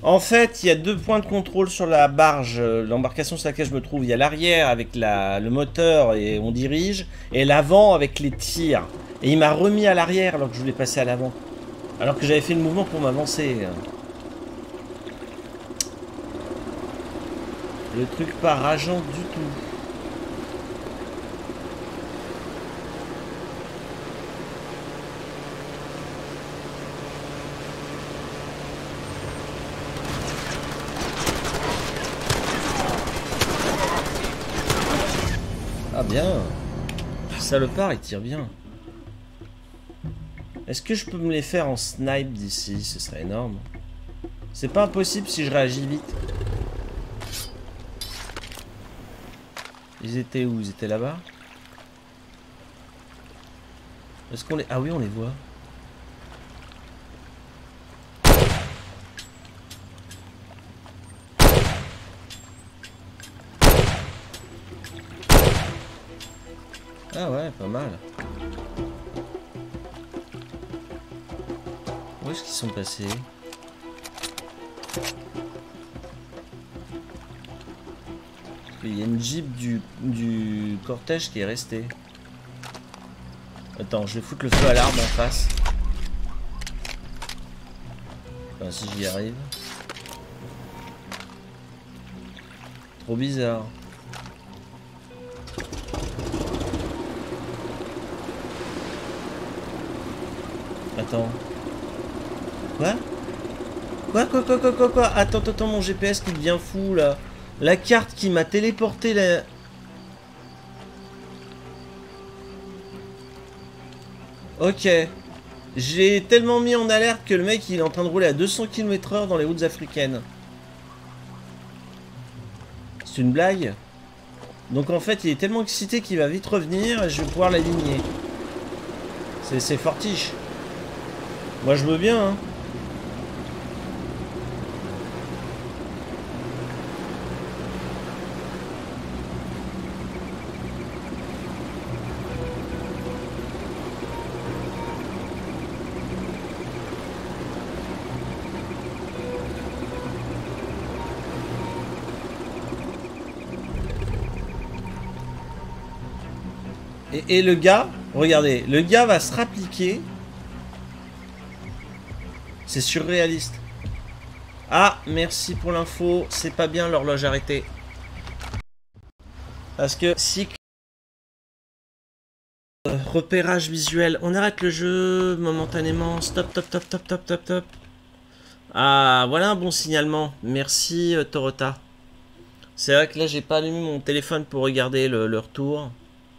En fait, il y a 2 points de contrôle sur la barge, l'embarcation sur laquelle je me trouve. Il y a l'arrière avec le moteur et on dirige, et l'avant avec les tirs. Et il m'a remis à l'arrière alors que je voulais passer à l'avant. Alors que j'avais fait le mouvement pour m'avancer. Le truc pas rageant du tout. Ah bien. Salopard, il tire bien. Est-ce que je peux me les faire en snipe d'ici? Ce serait énorme. C'est pas impossible si je réagis vite. Ils étaient où? Ils étaient là-bas? Est-ce qu'on les... Ah oui, on les voit. Ah ouais, pas mal. Où est-ce qu'ils sont passés? Il y a une Jeep du cortège qui est restée. Attends, je vais foutre le feu à l'arbre en face. Enfin, si j'y arrive. Trop bizarre. Attends. Quoi? Attends, mon GPS qui devient fou là. La carte qui m'a téléporté la... Ok. J'ai tellement mis en alerte que le mec il est en train de rouler à 200 km/h dans les routes africaines. C'est une blague? Donc en fait il est tellement excité qu'il va vite revenir et je vais pouvoir l'aligner. C'est fortiche. Moi je veux bien hein. Et le gars, regardez, le gars va se rappliquer. C'est surréaliste. Ah, merci pour l'info. C'est pas bien l'horloge arrêtée. Parce que si... repérage visuel. On arrête le jeu momentanément. Stop. Ah, voilà un bon signalement. Merci Torota. C'est vrai que là, j'ai pas allumé mon téléphone pour regarder le retour.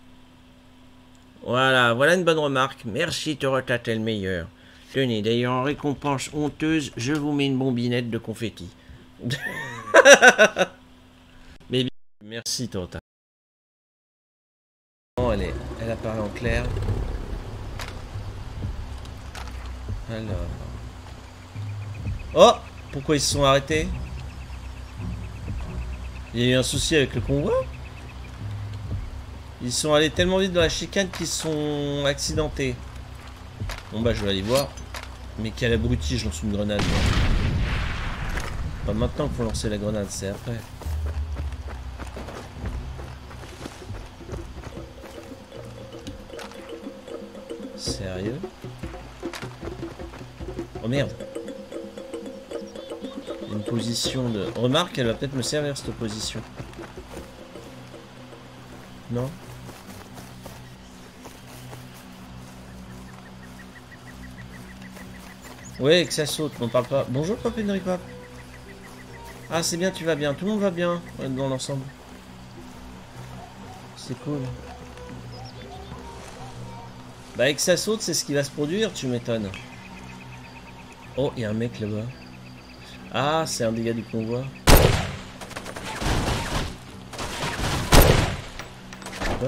Voilà une bonne remarque. Merci Torota, t'es le meilleur. Tenez, d'ailleurs, en récompense honteuse, je vous mets une bombinette de confetti. Mais merci Torota. Elle apparaît en clair. Alors. Oh! Pourquoi ils se sont arrêtés? Il y a eu un souci avec le convoi? Ils sont allés tellement vite dans la chicane qu'ils sont accidentés. Bon bah je vais aller voir. Mais quel abruti, je lance une grenade. Pas maintenant qu'il faut lancer la grenade, c'est après. Sérieux? Oh merde. Une position de... Remarque, elle va peut-être me servir cette position. Non? Ouais, que ça saute, on parle pas. Bonjour, Pop Henry Pop. Ah, c'est bien, tu vas bien. Tout le monde va bien dans l'ensemble. C'est cool. Bah, avec ça saute, c'est ce qui va se produire, tu m'étonnes. Oh, il y a un mec là-bas. Ah, c'est un des gars du convoi. Quoi?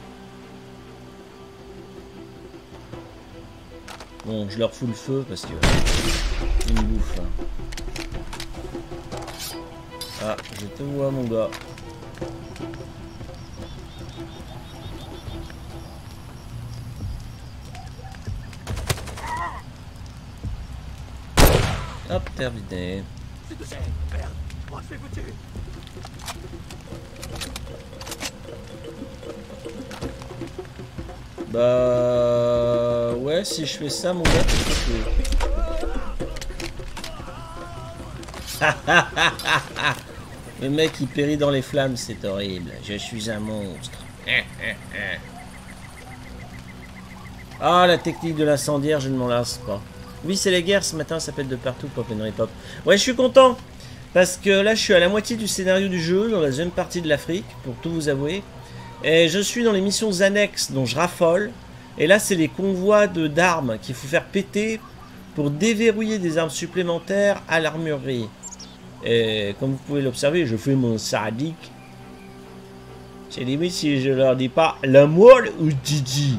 Bon, je leur fous le feu parce que ils me bouffent là. Ah, je te vois mon gars. Hop, terminé. C'est de cette merde. Oh, je vais vous tuer. Bah... Ouais, si je fais ça, mon gars, tu peux... Le mec, il périt dans les flammes, c'est horrible. Je suis un monstre. Ah, la technique de l'incendiaire, je ne m'en lasse pas. Oui, c'est les guerres, ce matin, ça pète de partout, Pop and Pop. Ouais, je suis content. Parce que là, je suis à la moitié du scénario du jeu, dans la deuxième partie de l'Afrique, pour tout vous avouer. Et je suis dans les missions annexes, dont je raffole. Et là, c'est les convois d'armes qu'il faut faire péter pour déverrouiller des armes supplémentaires à l'armurerie. Et comme vous pouvez l'observer, je fais mon sadique. C'est limite si je leur dis pas l'amour ou Gigi.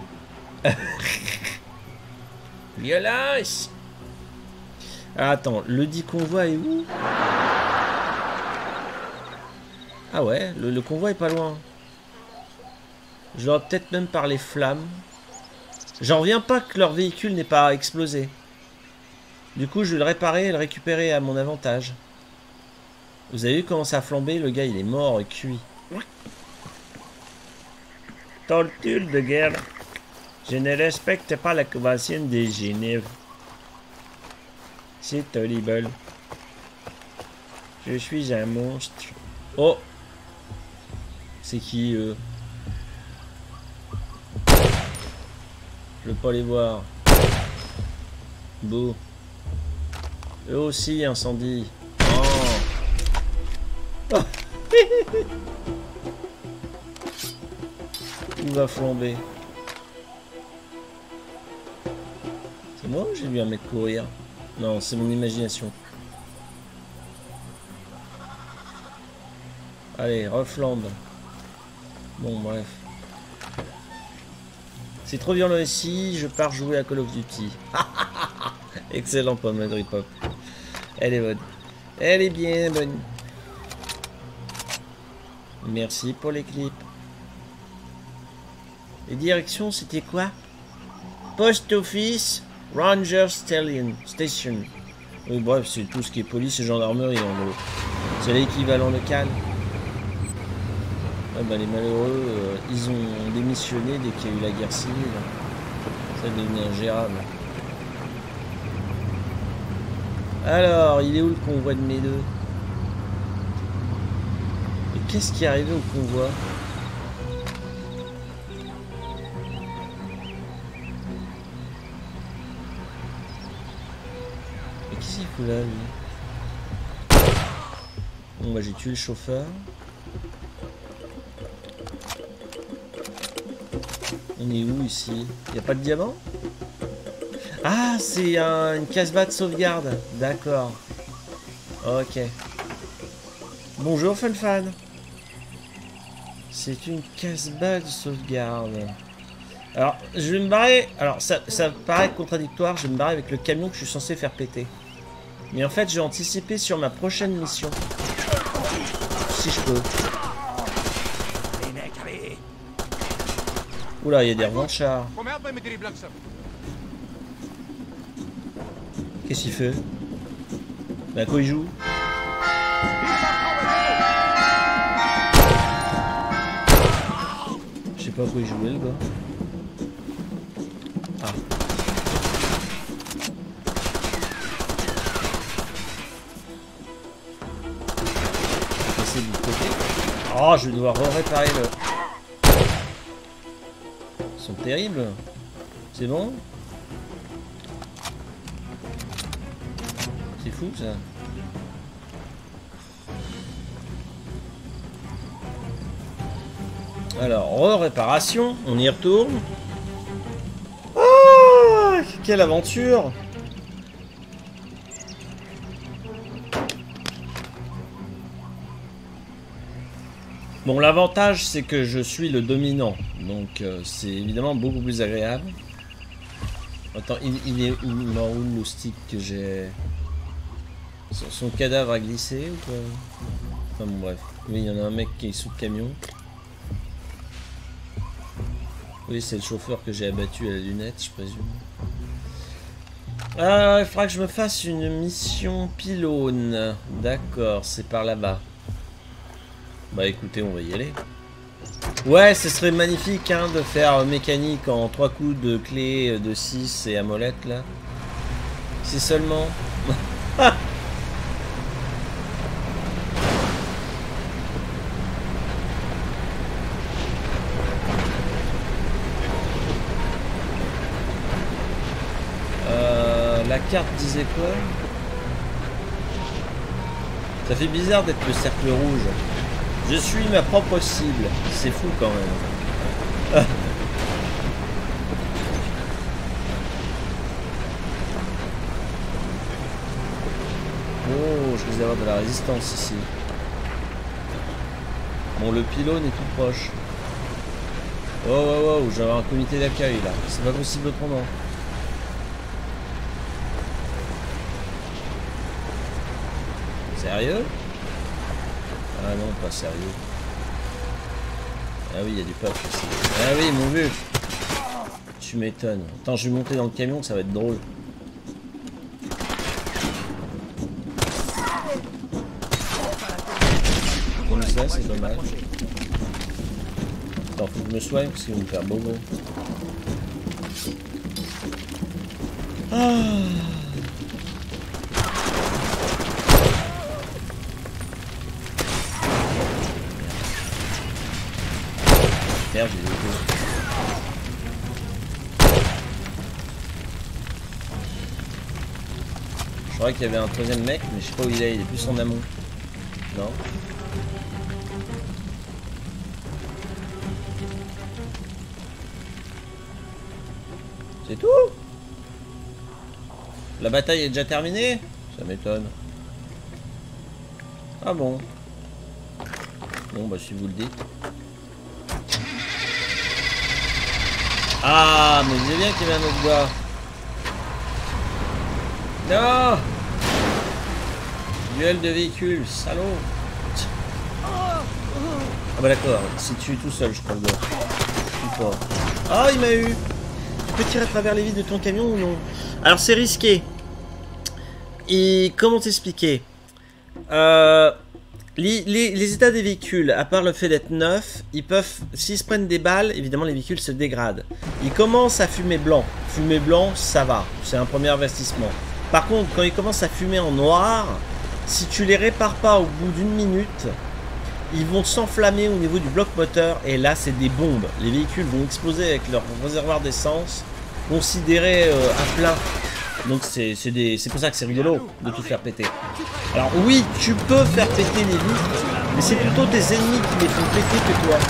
Violence. Ah, attends, le dit convoi est où? Ah ouais, le convoi est pas loin. Je dois peut-être même par les flammes. J'en reviens pas que leur véhicule n'ait pas explosé. Du coup, je vais le réparer et le récupérer à mon avantage. Vous avez vu comment ça a flambé? Le gars, il est mort et cuit. Torture de guerre. Je ne respecte pas la convention de Genève. C'est horrible. Je suis un monstre. Oh! C'est qui, eux? Je veux pas les voir. Beau. Eux aussi, incendie. Oh. Tout va flamber. C'est moi ou j'ai vu un mec courir? Non, c'est mon imagination. Allez, reflambe. Bon, bref. C'est trop violent ici, je pars jouer à Call of Duty. Excellent, Pop and Pop. Elle est bonne. Elle est bien bonne. Merci pour les clips. Les directions, c'était quoi? Post Office, Ranger Station. Oui, bref, c'est tout ce qui est police et gendarmerie, en gros. C'est l'équivalent local. Ah bah, les malheureux, ils ont démissionné dès qu'il y a eu la guerre civile. Ça devient ingérable. Alors, il est où le convoi de mes deux? Et qu'est-ce qui est arrivé au convoi? Mais qu'est-ce qu'il fout là, lui? Bon, bah j'ai tué le chauffeur. On est où ici? Il n'y a pas de diamant? Ah, c'est une casse-bas de sauvegarde. D'accord. Ok. Bonjour, Funfan. C'est une casse-bas de sauvegarde. Alors, je vais me barrer. Alors, ça paraît contradictoire. Je vais me barrer avec le camion que je suis censé faire péter. Mais en fait, j'ai anticipé sur ma prochaine mission. Si je peux. Oula, il y a des revanchards. Qu'est-ce qu'il fait? Mais à quoi il joue? Je sais pas à quoi il jouait, le gars. Ah. C'est du côté. Oh, je vais devoir réparer le... Ils sont terribles. C'est bon? C'est fou ça. Alors, réparation, on y retourne. Oh, quelle aventure! Bon, l'avantage c'est que je suis le dominant, donc c'est évidemment beaucoup plus agréable. Attends, il est mort où le moustique que j'ai... Son cadavre a glissé ou quoi? Enfin bon, bref. Oui, il y en a un mec qui est sous le camion. Oui, c'est le chauffeur que j'ai abattu à la lunette, je présume. Il faudra que je me fasse une mission pylône. D'accord, c'est par là-bas. Bah écoutez, on va y aller. Ouais, ce serait magnifique hein, de faire mécanique en 3 coups de clé de 6 et à molette là. C'est seulement... La carte disait quoi? Ça fait bizarre d'être le cercle rouge. Je suis ma propre cible. C'est fou quand même. Oh, je risque d'avoir de la résistance ici. Bon, le pylône est tout proche. Oh, oh, oh, j'ai un comité d'accueil là. C'est pas possible autrement. Sérieux? Ah non, pas sérieux. Ah oui, il y a du peuple aussi. Ah oui, mon but. Tu m'étonnes. Attends, je vais monter dans le camion, ça va être drôle. Comme ça, c'est dommage. Attends, faut que je me soigne parce qu'ils vont me faire bobo. Ah. Merde, j'ai loupé. Je croyais qu'il y avait un troisième mec, mais je sais pas où il est plus en amont. Non. C'est tout? La bataille est déjà terminée? Ça m'étonne. Ah bon? Bon bah si vous le dites. Ah, mais je disais bien qu'il y avait un autre gars. Non! Duel de véhicule, salaud! Ah bah d'accord, si tu es tout seul, je crois le gars. Je sais pas. Ah, il m'a eu! Tu peux tirer à travers les vitres de ton camion ou non? Alors c'est risqué. Et comment t'expliquer? Les états des véhicules, à part le fait d'être neufs, ils peuvent, s'ils se prennent des balles, évidemment les véhicules se dégradent. Ils commencent à fumer blanc. Fumer blanc, ça va. C'est un premier investissement. Par contre, quand ils commencent à fumer en noir, si tu les répares pas au bout d'une minute, ils vont s'enflammer au niveau du bloc moteur. Et là, c'est des bombes. Les véhicules vont exploser avec leur réservoir d'essence, considéré à plein. Donc c'est pour ça que c'est rigolo de tout faire péter. Alors oui, tu peux faire péter les vitres, mais c'est plutôt tes ennemis qui les font péter que toi.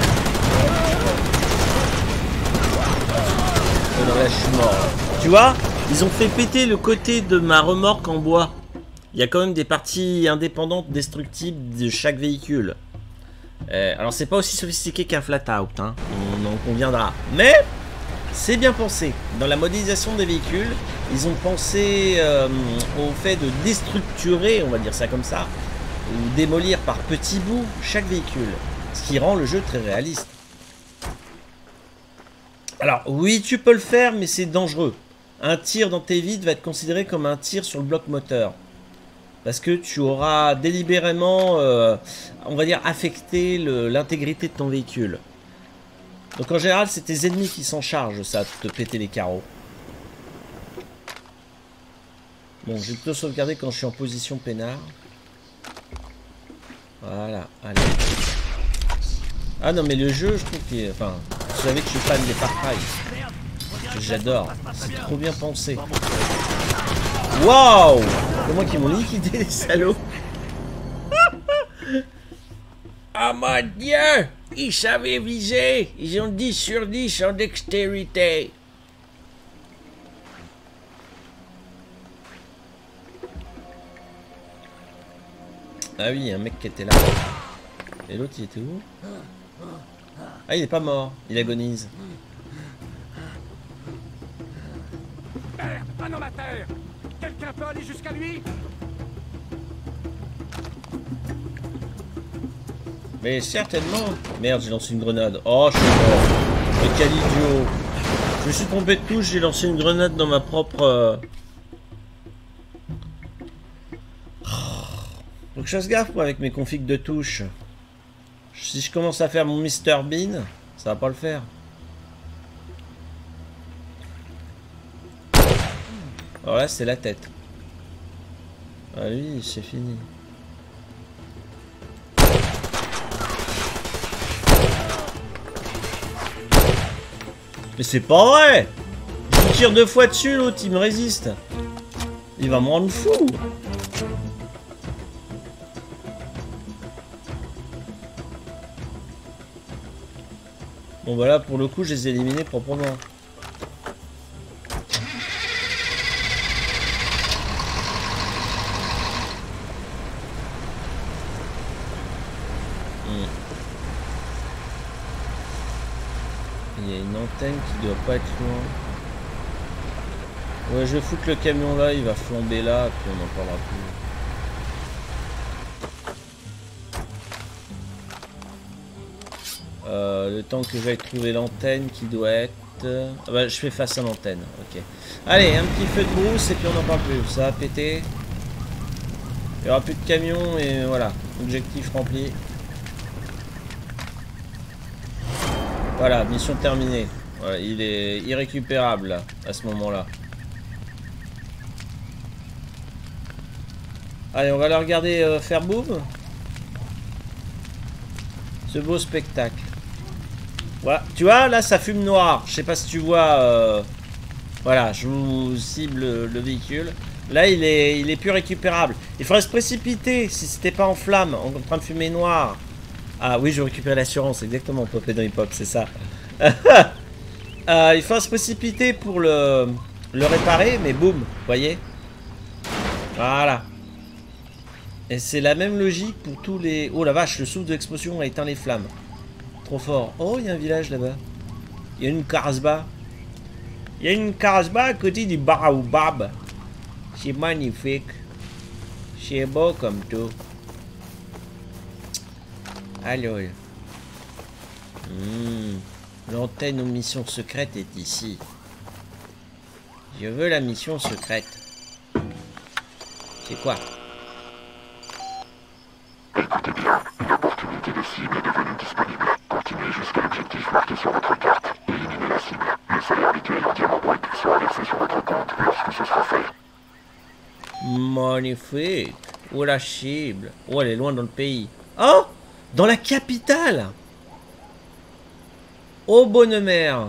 Oh non, là je suis mort. Tu vois, ils ont fait péter le côté de ma remorque en bois. Il y a quand même des parties indépendantes destructibles de chaque véhicule. Alors c'est pas aussi sophistiqué qu'un flat out, hein. On en conviendra. Mais c'est bien pensé. Dans la modélisation des véhicules, ils ont pensé au fait de déstructurer, on va dire ça comme ça, ou démolir par petits bouts chaque véhicule. Ce qui rend le jeu très réaliste. Alors oui, tu peux le faire, mais c'est dangereux. Un tir dans tes vides va être considéré comme un tir sur le bloc moteur. Parce que tu auras délibérément, on va dire, affecté l'intégrité de ton véhicule. Donc en général, c'est tes ennemis qui s'en chargent, ça, de te péter les carreaux. Bon, je vais plutôt sauvegarder quand je suis en position peinard. Voilà, allez. Ah non, mais le jeu, je trouve qu'il est... Enfin, vous savez que je suis fan des Far Cry. J'adore, c'est trop bien pensé. Waouh! C'est moi qui m'ont liquidé, les salauds. Ah mon Dieu! Ils savaient viser! Ils ont 10 sur 10 en dextérité! Ah oui, un mec qui était là. Et l'autre, il était où? Ah, il est pas mort. Il agonise. Merde, un homme à terre! Quelqu'un peut aller jusqu'à lui? Mais certainement. Merde, j'ai lancé une grenade. Oh, je suis mort. Mais quel idiot. Je me suis trompé de touche, j'ai lancé une grenade dans ma propre que je fasse gaffe moi, avec mes configs de touches. Si je commence à faire mon Mr Bean, ça va pas le faire. Alors là, c'est la tête. Ah lui, c'est fini. Mais c'est pas vrai! Je me tire 2 fois dessus, l'autre, il me résiste. Il va me rendre fou! Bon bah là, pour le coup, je les ai éliminés proprement. Il y a une antenne qui doit pas être loin. Ouais, je vais foutre le camion là, il va flamber là, puis on en parlera plus. Le temps que j'aille trouver l'antenne qui doit être... Ah bah, je fais face à l'antenne, ok. Allez, un petit feu de brousse et puis on n'en parle plus. Ça va péter. Il n'y aura plus de camion et voilà. Objectif rempli. Voilà, mission terminée. Voilà, il est irrécupérable là, à ce moment-là. Allez, on va la regarder faire boum. Ce beau spectacle. Voilà, tu vois, là ça fume noir. Je sais pas si tu vois. Voilà, je vous cible le véhicule. Là, il est plus récupérable. Il faudrait se précipiter si c'était pas en flamme, en train de fumer noir. Ah oui, je récupère l'assurance, exactement, Pop et dans Hip Hop, c'est ça. Il faut se précipiter pour le réparer, mais boum, vous voyez. Voilà. Et c'est la même logique pour tous les... Oh la vache, le souffle de l'explosion a éteint les flammes. Trop fort. Oh, il y a un village là-bas. Il y a une Karasba. Il y a une Karasba à côté du Baraoubab. C'est magnifique. C'est beau comme tout. Alors, l'antenne aux missions secrètes est ici. Je veux la mission secrète. C'est quoi? Écoutez bien, une opportunité de cible est devenue disponible. Continuez jusqu'à l'objectif marqué sur votre carte. Éliminez la cible. Le salaire habituel en diamant brut sera versé sur votre compte lorsque ce sera fait. Magnifique. Où est la cible? Oh, elle est loin dans le pays. Oh! Dans la capitale! Au Bonne-Mère!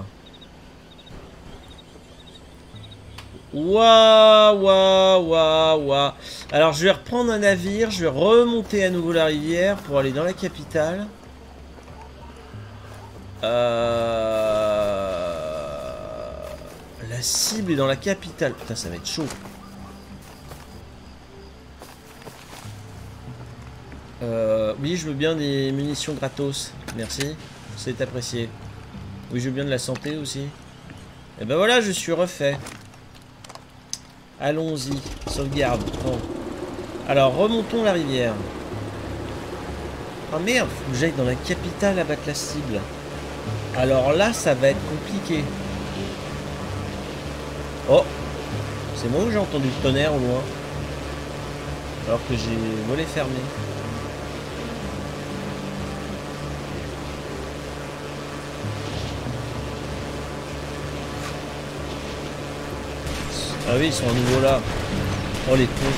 Waouh, waouh, waouh, waouh! Alors, je vais reprendre un navire, je vais remonter à nouveau la rivière pour aller dans la capitale. La cible est dans la capitale. Putain, ça va être chaud. Oui, je veux bien des munitions gratos. Merci, c'est apprécié. Oui, je veux bien de la santé aussi. Et ben voilà, je suis refait. Allons-y, sauvegarde. Bon. Alors, remontons la rivière. Ah merde, faut que j'aille dans la capitale abattre la cible. Alors là, ça va être compliqué. Oh, c'est moi ou j'ai entendu le tonnerre au loin? Alors que j'ai volé fermé. Ah oui, ils sont à nouveau là. Oh les cons.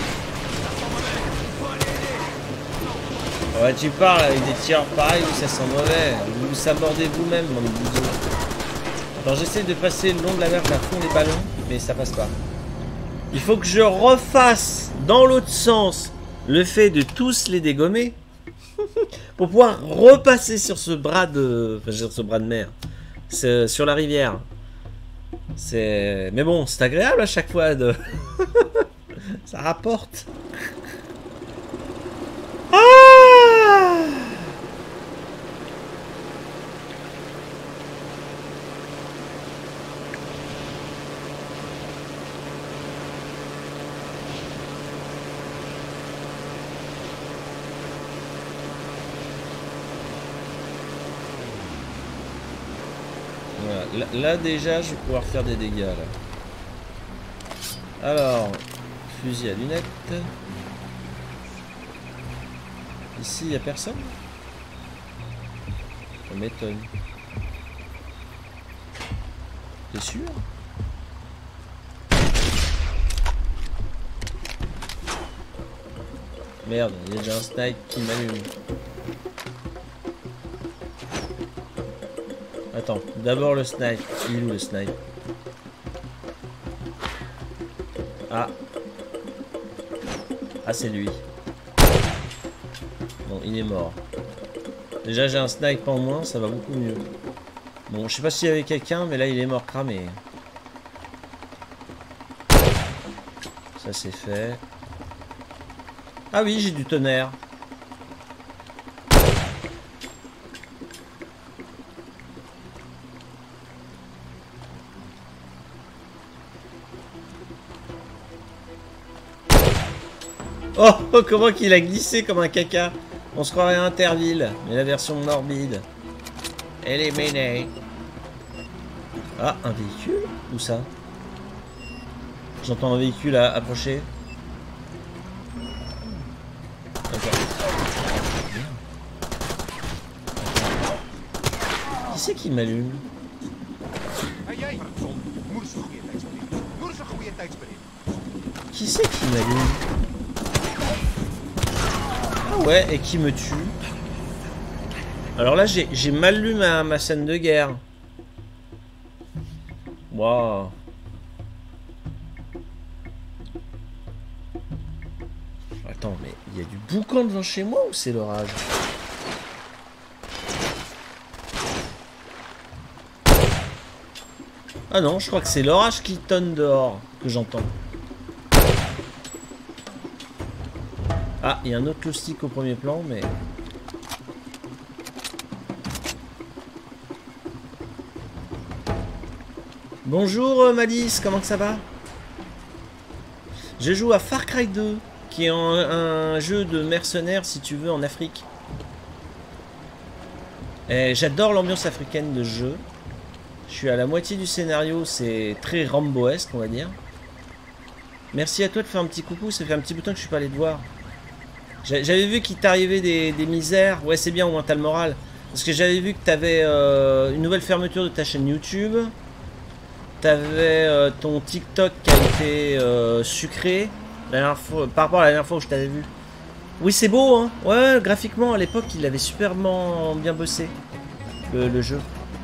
Ouais, tu parles avec des tireurs pareils où ça sent mauvais. Vous vous sabordez vous-même, mon bouseux. Alors j'essaie de passer le long de la mer à fond les ballons, mais ça passe pas. Il faut que je refasse dans l'autre sens le fait de tous les dégommer pour pouvoir repasser sur ce bras de... Enfin, sur ce bras de mer. Sur la rivière. C'est... Mais bon, c'est agréable à chaque fois de... Ça rapporte. Ah! Voilà. Là déjà, je vais pouvoir faire des dégâts là. Alors, fusil à lunettes. Ici, il n'y a personne? Ça m'étonne. T'es sûr? Merde, il y a déjà un snipe qui m'allume. Attends, d'abord le snipe. Il est où le snipe? Ah. Ah, c'est lui. Bon, il est mort. Déjà, j'ai un snipe en moins, ça va beaucoup mieux. Bon, je sais pas s'il y avait quelqu'un, mais là, il est mort cramé. Ça, c'est fait. Ah oui, j'ai du tonnerre. Oh, oh, comment qu'il a glissé comme un caca. On se croirait à Interville, mais la version morbide. Elle est menée. Ah, un véhicule? Où ça? J'entends un véhicule à approcher. D'accord. Qui c'est qui m'allume? Qui c'est qui m'allume? Ah ouais, et qui me tue? Alors là, j'ai mal lu ma scène de guerre. Waouh. Attends, mais il y a du boucan devant chez moi ou c'est l'orage? Ah non, je crois que c'est l'orage qui tonne dehors que j'entends. Ah, il y a un autre caustique au premier plan, mais... Bonjour Malice, comment que ça va? Je joue à Far Cry 2, qui est un jeu de mercenaires, si tu veux, en Afrique. J'adore l'ambiance africaine de ce jeu. Je suis à la moitié du scénario, c'est très Rambo-esque, on va dire. Merci à toi de faire un petit coucou, ça fait un petit bout de temps que je suis pas allé te voir. J'avais vu qu'il t'arrivait des misères. Ouais, c'est bien, au moins t'as le moral. Parce que j'avais vu que t'avais une nouvelle fermeture de ta chaîne YouTube. T'avais ton TikTok qui a été sucré la dernière fois, par rapport à la dernière fois où je t'avais vu. Oui, c'est beau, hein. Ouais, graphiquement, à l'époque, il avait superbement bien bossé, le jeu.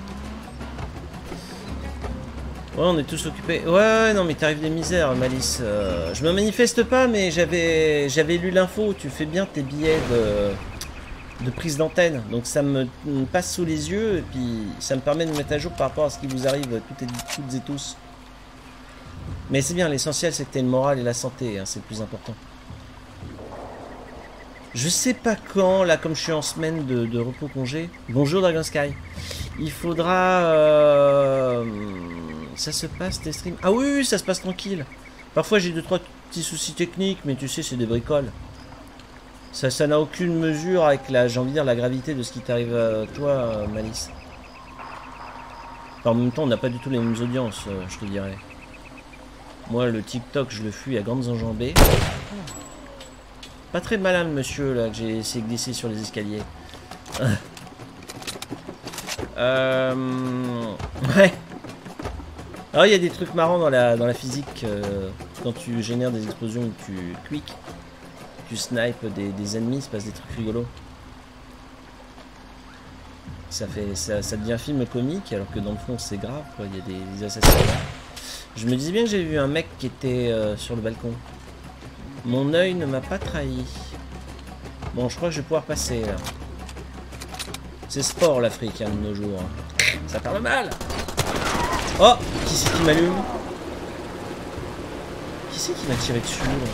Ouais, on est tous occupés. Ouais, non, mais t'arrives des misères, Malice. Je me manifeste pas, mais j'avais lu l'info. Tu fais bien tes billets de prise d'antenne. Donc ça me passe sous les yeux, et puis ça me permet de me mettre à jour par rapport à ce qui vous arrive toutes et tous. Mais c'est bien, l'essentiel, c'est que t'aies le moral et la santé, hein, c'est le plus important. Je sais pas quand, là, comme je suis en semaine de repos-congé. Bonjour Dragon Sky. Il faudra... Ça se passe tes streams? Ah oui, oui, ça se passe tranquille. Parfois j'ai 2-3 petits soucis techniques, mais tu sais, c'est des bricoles. Ça n'a aucune mesure avec la, j'ai envie de dire, la gravité de ce qui t'arrive à toi, Malice. Enfin, en même temps, on n'a pas du tout les mêmes audiences, je te dirais. Moi, le TikTok, je le fuis à grandes enjambées. Pas très malin, le monsieur, là, que j'ai essayé de glisser sur les escaliers. Ouais. Alors, il y a des trucs marrants dans la physique. Quand tu génères des explosions ou tu quick, tu snipes des ennemis, il se passe des trucs rigolos. Ça devient film comique, alors que dans le fond, c'est grave, quoi. Il y a des assassinats. Je me disais bien que j'avais vu un mec qui était sur le balcon. Mon œil ne m'a pas trahi. Bon, je crois que je vais pouvoir passer, là. C'est sport, l'Afrique, hein, de nos jours. Ça parle mal. Oh, qui c'est qui m'allume? Qui c'est qui m'a tiré dessus, là?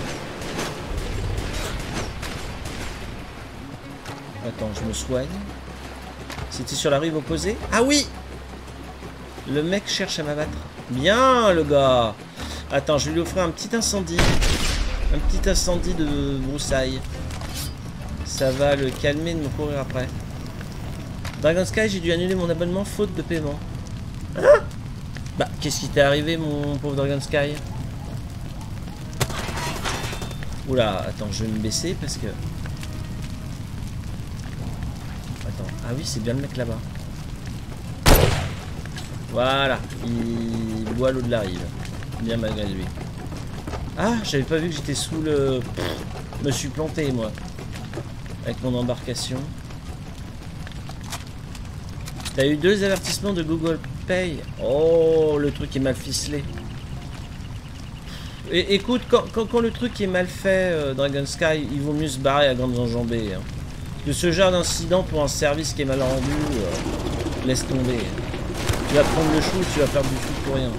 Attends, je me soigne. C'était sur la rive opposée? Ah oui! Le mec cherche à m'abattre. Bien, le gars! Attends, je vais lui offrir un petit incendie. Un petit incendie de broussailles. Ça va le calmer de me courir après. Dragon Sky, j'ai dû annuler mon abonnement faute de paiement. Hein? Bah, qu'est-ce qui t'est arrivé, mon pauvre Dragon Sky? Oula, attends, je vais me baisser parce que... attends. Ah oui, c'est bien le mec là-bas. Voilà, il boit l'eau de la rive. Bien malgré lui. Ah, j'avais pas vu que j'étais sous le... Je me suis planté, moi. Avec mon embarcation. T'as eu 2 avertissements de Google Pay. Oh, le truc est mal ficelé. Et, écoute, quand le truc est mal fait, Dragon Sky, il vaut mieux se barrer à grandes enjambées. Hein. De ce genre d'incident pour un service qui est mal rendu, laisse tomber. Tu vas prendre le chou, tu vas perdre du chou pour rien.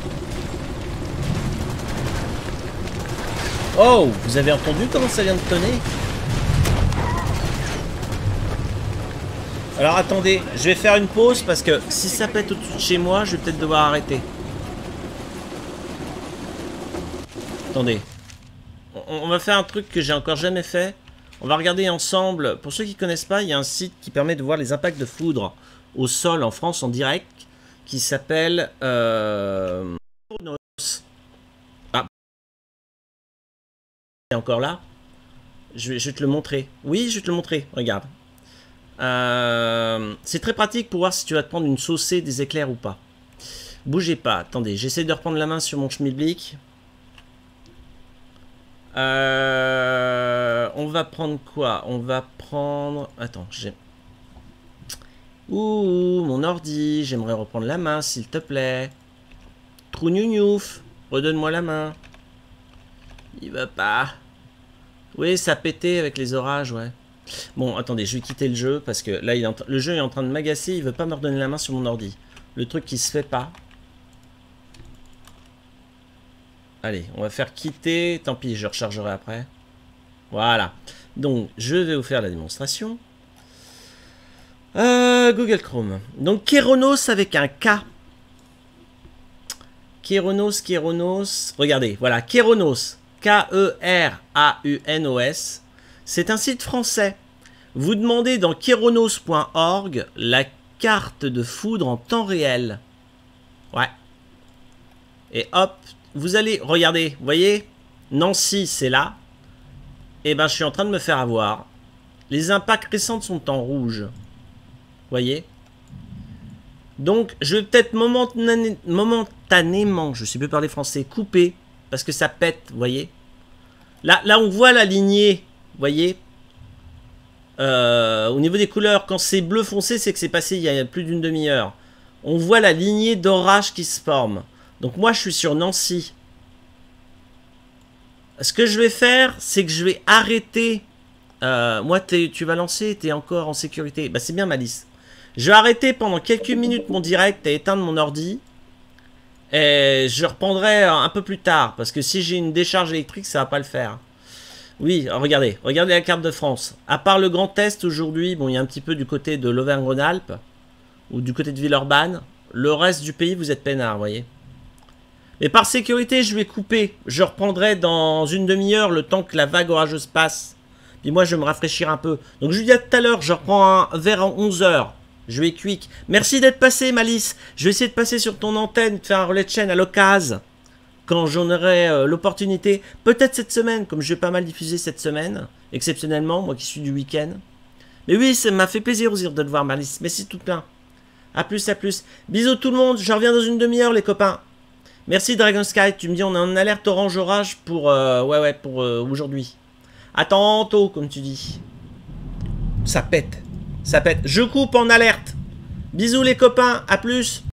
Oh, vous avez entendu comment ça vient de tonner? Alors attendez, je vais faire une pause parce que si ça pète au-dessus de chez moi, je vais peut-être devoir arrêter. Attendez. On va faire un truc que j'ai encore jamais fait. On va regarder ensemble. Pour ceux qui ne connaissent pas, il y a un site qui permet de voir les impacts de foudre au sol en France en direct qui s'appelle Keronos. Ah. C'est encore là. Je vais te le montrer. Oui, je vais te le montrer. Regarde. C'est très pratique pour voir si tu vas te prendre une saucée, des éclairs ou pas. Bougez pas. Attendez, j'essaie de reprendre la main sur mon schmilblick. On va prendre quoi? On va prendre... Attends, j'ai... Ouh, mon ordi. J'aimerais reprendre la main, s'il te plaît. Trou gnougnouf. Redonne-moi la main. Il va pas. Oui, ça a pété avec les orages, ouais. Bon, attendez, je vais quitter le jeu parce que là, le jeu est en train de m'agacer. Il veut pas me redonner la main sur mon ordi. Le truc qui se fait pas. Allez, on va faire quitter. Tant pis, je rechargerai après. Voilà. Donc, je vais vous faire la démonstration. Google Chrome. Donc, Keronos avec un K. Keronos. Regardez, voilà, Keronos. K-E-R-A-U-N-O-S. C'est un site français. Vous demandez dans keronos.org la carte de foudre en temps réel. Ouais. Et hop, vous allez, regardez, vous voyez, Nancy, c'est là. Et ben, je suis en train de me faire avoir. Les impacts récents sont en rouge. Vous voyez? Donc, je vais peut-être momentanément, je ne sais plus parler français, couper, parce que ça pète, vous voyez? Là, on voit la lignée, vous voyez? Au niveau des couleurs, quand c'est bleu foncé, c'est que c'est passé il y a plus d'une demi-heure. On voit la lignée d'orage qui se forme. Donc moi, je suis sur Nancy. Ce que je vais faire, c'est que je vais arrêter. Moi, tu vas lancer, tu es encore en sécurité. Bah, c'est bien, Malice. Je vais arrêter pendant quelques minutes mon direct et éteindre mon ordi. Et je reprendrai un peu plus tard. Parce que si j'ai une décharge électrique, ça va pas le faire. Oui, regardez la carte de France. À part le Grand Est aujourd'hui, bon, il y a un petit peu du côté de l'Auvergne-Rhône-Alpes. Ou du côté de Villeurbanne. Le reste du pays, vous êtes peinard, vous voyez. Mais par sécurité, je vais couper. Je reprendrai dans une demi-heure le temps que la vague orageuse passe. Puis moi, je vais me rafraîchir un peu. Donc, je vous dis à tout à l'heure, je reprends un verre en 11 h. Je vais quick. Merci d'être passé, Malice. Je vais essayer de passer sur ton antenne, de faire un relais de chaîne à l'occasion. Quand j'en aurai l'opportunité. Peut-être cette semaine, comme je vais pas mal diffuser cette semaine. Exceptionnellement, moi qui suis du week-end. Mais oui, ça m'a fait plaisir aussi de te voir, Malice. Merci tout plein. A plus, à plus. Bisous tout le monde. Je reviens dans une demi-heure, les copains. Merci Dragon Sky. Tu me dis, on est en alerte orange orage pour, pour aujourd'hui. À tantôt, comme tu dis. Ça pète. Ça pète. Je coupe en alerte. Bisous les copains. À plus.